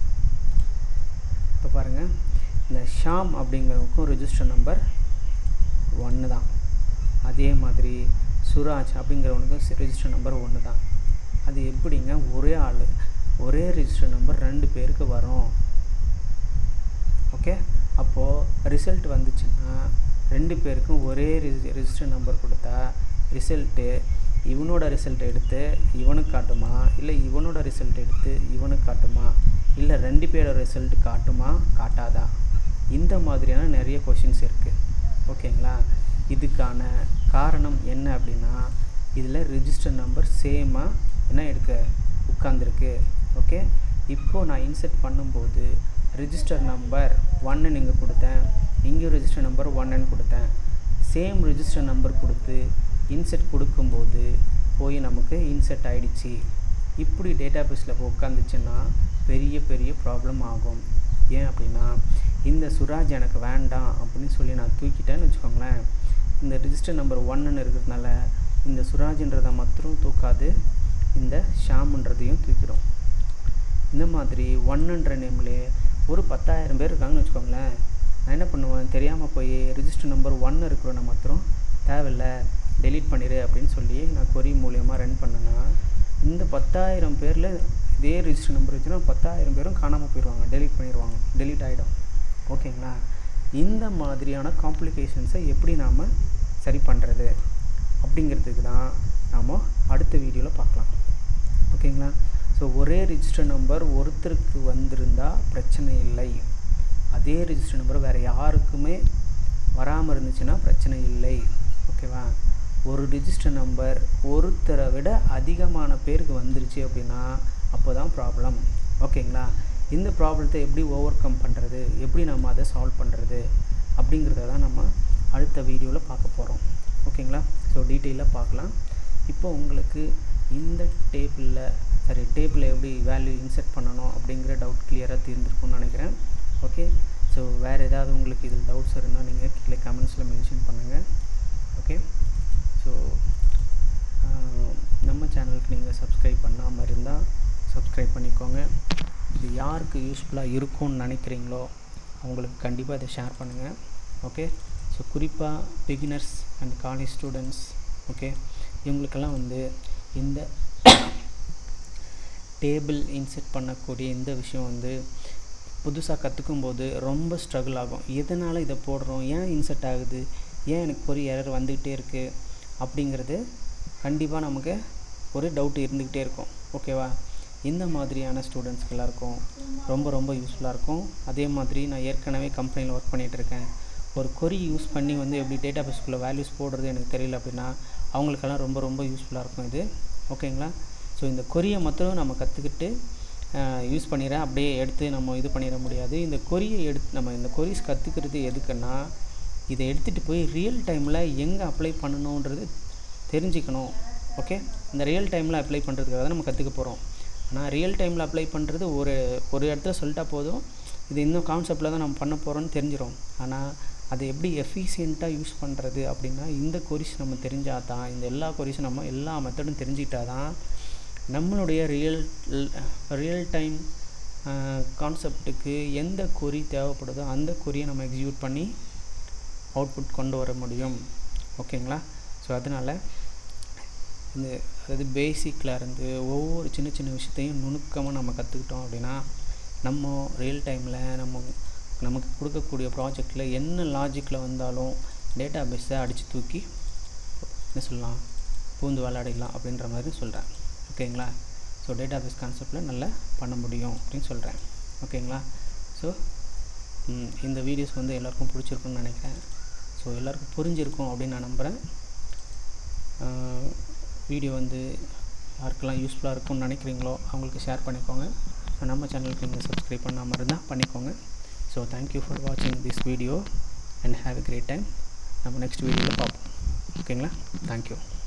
[SPEAKER 1] இப்போ பாருங்கள், இந்த ஷாம் அப்படிங்கிறவங்களுக்கும் ரெஜிஸ்டர் நம்பர் 1 தான். அதே மாதிரி சுராஜ் அப்படிங்கிறவனுக்கும் ரெஜிஸ்டர் நம்பர் 1 தான். அது எப்படிங்க ஒரே ஆள் ஒரே ரெஜிஸ்டர் நம்பர் 2 பேருக்கு வரும்? ஓகே, அப்போது ரிசல்ட் வந்துச்சுன்னா 2 பேருக்கும் ஒரே ரெஜிஸ்டர் நம்பர் கொடுத்தா ரிசல்ட்டு இவனோட ரிசல்ட் எடுத்து இவனுக்கு காட்டுமா, இல்லை இவனோட ரிசல்ட் எடுத்து இவனுக்கு காட்டுமா, இல்லை 2 பேரோட ரிசல்ட் காட்டுமா, காட்டாதா? இந்த மாதிரியான நிறைய கொஷின்ஸ் இருக்குது. ஓகேங்களா? இதுக்கான காரணம் என்ன அப்படின்னா, இதில் ரெஜிஸ்டர் நம்பர் சேமாக என்ன உட்காந்துருக்கு. ஓகே, இப்போது நான் இன்செர்ட் பண்ணும்போது ரெஜிஸ்டர் நம்பர் 1 இங்கே கொடுத்தேன், இங்கே ரெஜிஸ்டர் நம்பர் 1ன்னு கொடுத்தேன். சேம் ரெஜிஸ்டர் நம்பர் கொடுத்து இன்செர்ட் கொடுக்கும்போது போய் நமக்கு இன்செர்ட் ஆகிடுச்சு. இப்படி டேட்டா பேஸில் போய் உட்காந்துச்சுன்னா பெரிய ப்ராப்ளம் ஆகும். ஏன் அப்படின்னா, இந்த சுராஜ் எனக்கு வேண்டாம் அப்படின்னு சொல்லி நான் தூக்கிட்டேன்னு வச்சுக்கோங்களேன், இந்த ரெஜிஸ்டர் நம்பர் 1ன்னு இருக்கிறதுனால இந்த சுராஜ்ன்றதை மாத்திரம் தூக்காது, இந்த ஷாம்ன்றதையும் தூக்கிடும். இந்த மாதிரி 1ன்ற நேம்லேயே ஒரு 10,000 பேர் இருக்காங்கன்னு வச்சுக்கோங்களேன். நான் என்ன பண்ணுவேன், தெரியாமல் போய் ரெஜிஸ்டர் நம்பர் 1 இருக்கிறவனை மாத்திரம் தேவையில்லை டெலீட் பண்ணிடு அப்படின்னு சொல்லி நான் கொரி மூலியமாக ரன் பண்ணேன்னா, இந்த 10,000 பேரில் இதே ரெஜிஸ்டர் நம்பர் வச்சுன்னா 10,000 பேரும் காணாமல் போயிடுவாங்க, டெலீட் ஆகிடும். ஓகேங்களா? இந்த மாதிரியான காம்ப்ளிகேஷன்ஸை எப்படி நாம் சரி பண்ணுறது அப்படிங்கிறதுக்கு தான் நாம் அடுத்த வீடியோவில் பார்க்கலாம். ஓகேங்களா? ஸோ ஒரே ரெஜிஸ்டர் நம்பர் ஒருத்தருக்கு வந்திருந்தால் பிரச்சனை இல்லை, அதே ரெஜிஸ்டர் நம்பர் வேறு யாருக்குமே வராமல் இருந்துச்சுன்னா பிரச்சனை இல்லை. ஓகேவா? ஒரு ரிஜிஸ்டர் நம்பர் ஒருத்தரை விட அதிகமான பேருக்கு வந்துருச்சு அப்படின்னா அப்போ தான் ப்ராப்ளம். ஓகேங்களா? இந்த ப்ராப்ளத்தை எப்படி ஓவர் கம் பண்ணுறது, எப்படி நம்ம அதை சால்வ் பண்ணுறது அப்படிங்கிறத தான் நம்ம அடுத்த வீடியோவில் பார்க்க போகிறோம். ஓகேங்களா? ஸோ டீட்டெயிலாக பார்க்கலாம். இப்போ உங்களுக்கு இந்த டேபிளில் எப்படி வேல்யூ இன்செர்ட் பண்ணணும் அப்படிங்கிற டவுட் கிளியராக தீர்ந்துருக்கும்னு நினைக்கிறேன். ஓகே, ஸோ வேறு ஏதாவது உங்களுக்கு இதில் டவுட்ஸ் இருந்தால் நீங்கள் கீழே கமெண்ட்ஸில் மென்ஷன் பண்ணுங்கள். ஓகே, ஸோ நம்ம சேனலுக்கு நீங்கள் சப்ஸ்கிரைப் பண்ணாமல் இருந்தால் சப்ஸ்கிரைப் பண்ணிக்கோங்க. இது யாருக்கு யூஸ்ஃபுல்லாக இருக்கும்னு நினைக்கிறீங்களோ அவங்களுக்கு கண்டிப்பாக இதை ஷேர் பண்ணுங்கள். ஓகே, ஸோ குறிப்பாக beginners and college students, okay, இவங்களுக்கெல்லாம் வந்து இந்த டேபிள் இன்செர்ட் பண்ணக்கூடிய இந்த விஷயம் வந்து புதுசாக கற்றுக்கும் போது ரொம்ப ஸ்ட்ரகிள் ஆகும். எதனால் இதை போடுறோம், ஏன் இன்செர்ட் ஆகுது, ஏன் எனக்கு ஒரு எரர் வந்துக்கிட்டே இருக்குது அப்படிங்கிறது கண்டிப்பாக நமக்கு ஒரு டவுட் இருந்துக்கிட்டே இருக்கும். ஓகேவா? இந்த மாதிரியான ஸ்டூடெண்ட்ஸ்க்கு எல்லாருக்கும் ரொம்ப ரொம்ப யூஸ்ஃபுல்லாக இருக்கும். அதே மாதிரி நான் ஏற்கனவே கம்பெனியில் ஒர்க் பண்ணிகிட்ருக்கேன். ஒரு கொரி யூஸ் பண்ணி வந்து எப்படி டேட்டா பேஸ்க்குள்ளே வேல்யூஸ் போடுறது எனக்கு தெரியல அப்படின்னா அவங்களுக்கெல்லாம் ரொம்ப ரொம்ப யூஸ்ஃபுல்லாக இருக்கும் இது. ஓகேங்களா? ஸோ இந்த கொரியை மட்டும் நம்ம கற்றுக்கிட்டு யூஸ் பண்ணிடுறேன் அப்படியே எடுத்து நம்ம இது பண்ணிட முடியாது. இந்த கொரியை நம்ம இந்த கொரிஸ் கற்றுக்கிறது எதுக்குன்னா இதை எடுத்துகிட்டு போய் ரியல் டைமில் எங்கே அப்ளை பண்ணணுன்றது தெரிஞ்சுக்கணும். ஓகே, இந்த ரியல் டைமில் அப்ளை பண்ணுறதுக்காக தான் நம்ம கற்றுக்க போகிறோம். ஆனால் ரியல் டைமில் அப்ளை பண்ணுறது ஒரு இடத்துல சொல்லிட்டா போதும், இது இன்னும் கான்செப்டில் தான் நம்ம பண்ண போகிறோன்னு தெரிஞ்சிடும். ஆனால் அதை எப்படி எஃபிஷியண்ட்டாக யூஸ் பண்ணுறது அப்படின்னா இந்த கொரிஸ் நம்ம தெரிஞ்சால் தான், இந்த எல்லா கொரிஸும் நம்ம எல்லா மெத்தடும் தெரிஞ்சிக்கிட்டால் தான் நம்மளுடைய ரியல் டைம் கான்செப்டுக்கு எந்த கொரி தேவைப்படுதோ அந்த கொரியை நம்ம எக்ஸிக்யூட் பண்ணி அவுட்புட் கொண்டு வர முடியும். ஓகேங்களா? ஸோ அதனால் அதாவது பேசிக்கில் இருந்து ஒவ்வொரு சின்ன சின்ன விஷயத்தையும் நுணுக்கமாக நம்ம கற்றுக்கிட்டோம் அப்படின்னா நம்ம ரியல் டைமில் நமக்கு கொடுக்கக்கூடிய ப்ராஜெக்டில் என்ன லாஜிக்கில் வந்தாலும் டேட்டா பேஸை அடித்து தூக்கி என்ன சொல்லலாம், பூந்து விளையாடிக்கலாம் அப்படின்ற மாதிரி சொல்கிறேன். ஓகேங்களா? ஸோ டேட்டா பேஸ் கான்செப்டில் நல்லா பண்ண முடியும் அப்படின்னு சொல்கிறேன். ஓகேங்களா? ஸோ இந்த வீடியோஸ் வந்து எல்லாருக்கும் பிடிச்சிருக்குன்னு நினைக்கிறேன். ஸோ எல்லாருக்கும் புரிஞ்சிருக்கும் அப்படின்னு நான் நம்புகிறேன். வீடியோ வந்து யாருக்கெல்லாம் யூஸ்ஃபுல்லாக இருக்கும்னு நினைக்கிறீங்களோ அவங்களுக்கு ஷேர் பண்ணிக்கோங்க. ஸோ நம்ம சேனலுக்கு நீங்கள் சப்ஸ்கிரைப் பண்ணாமல் இருந்தால் பண்ணிக்கோங்க. ஸோ தேங்க்யூ ஃபார் வாட்சிங் this video and have a great time. நம்ம நெக்ஸ்ட் வீடியோவில் பார்ப்போம். ஓகேங்களா? தேங்க்யூ.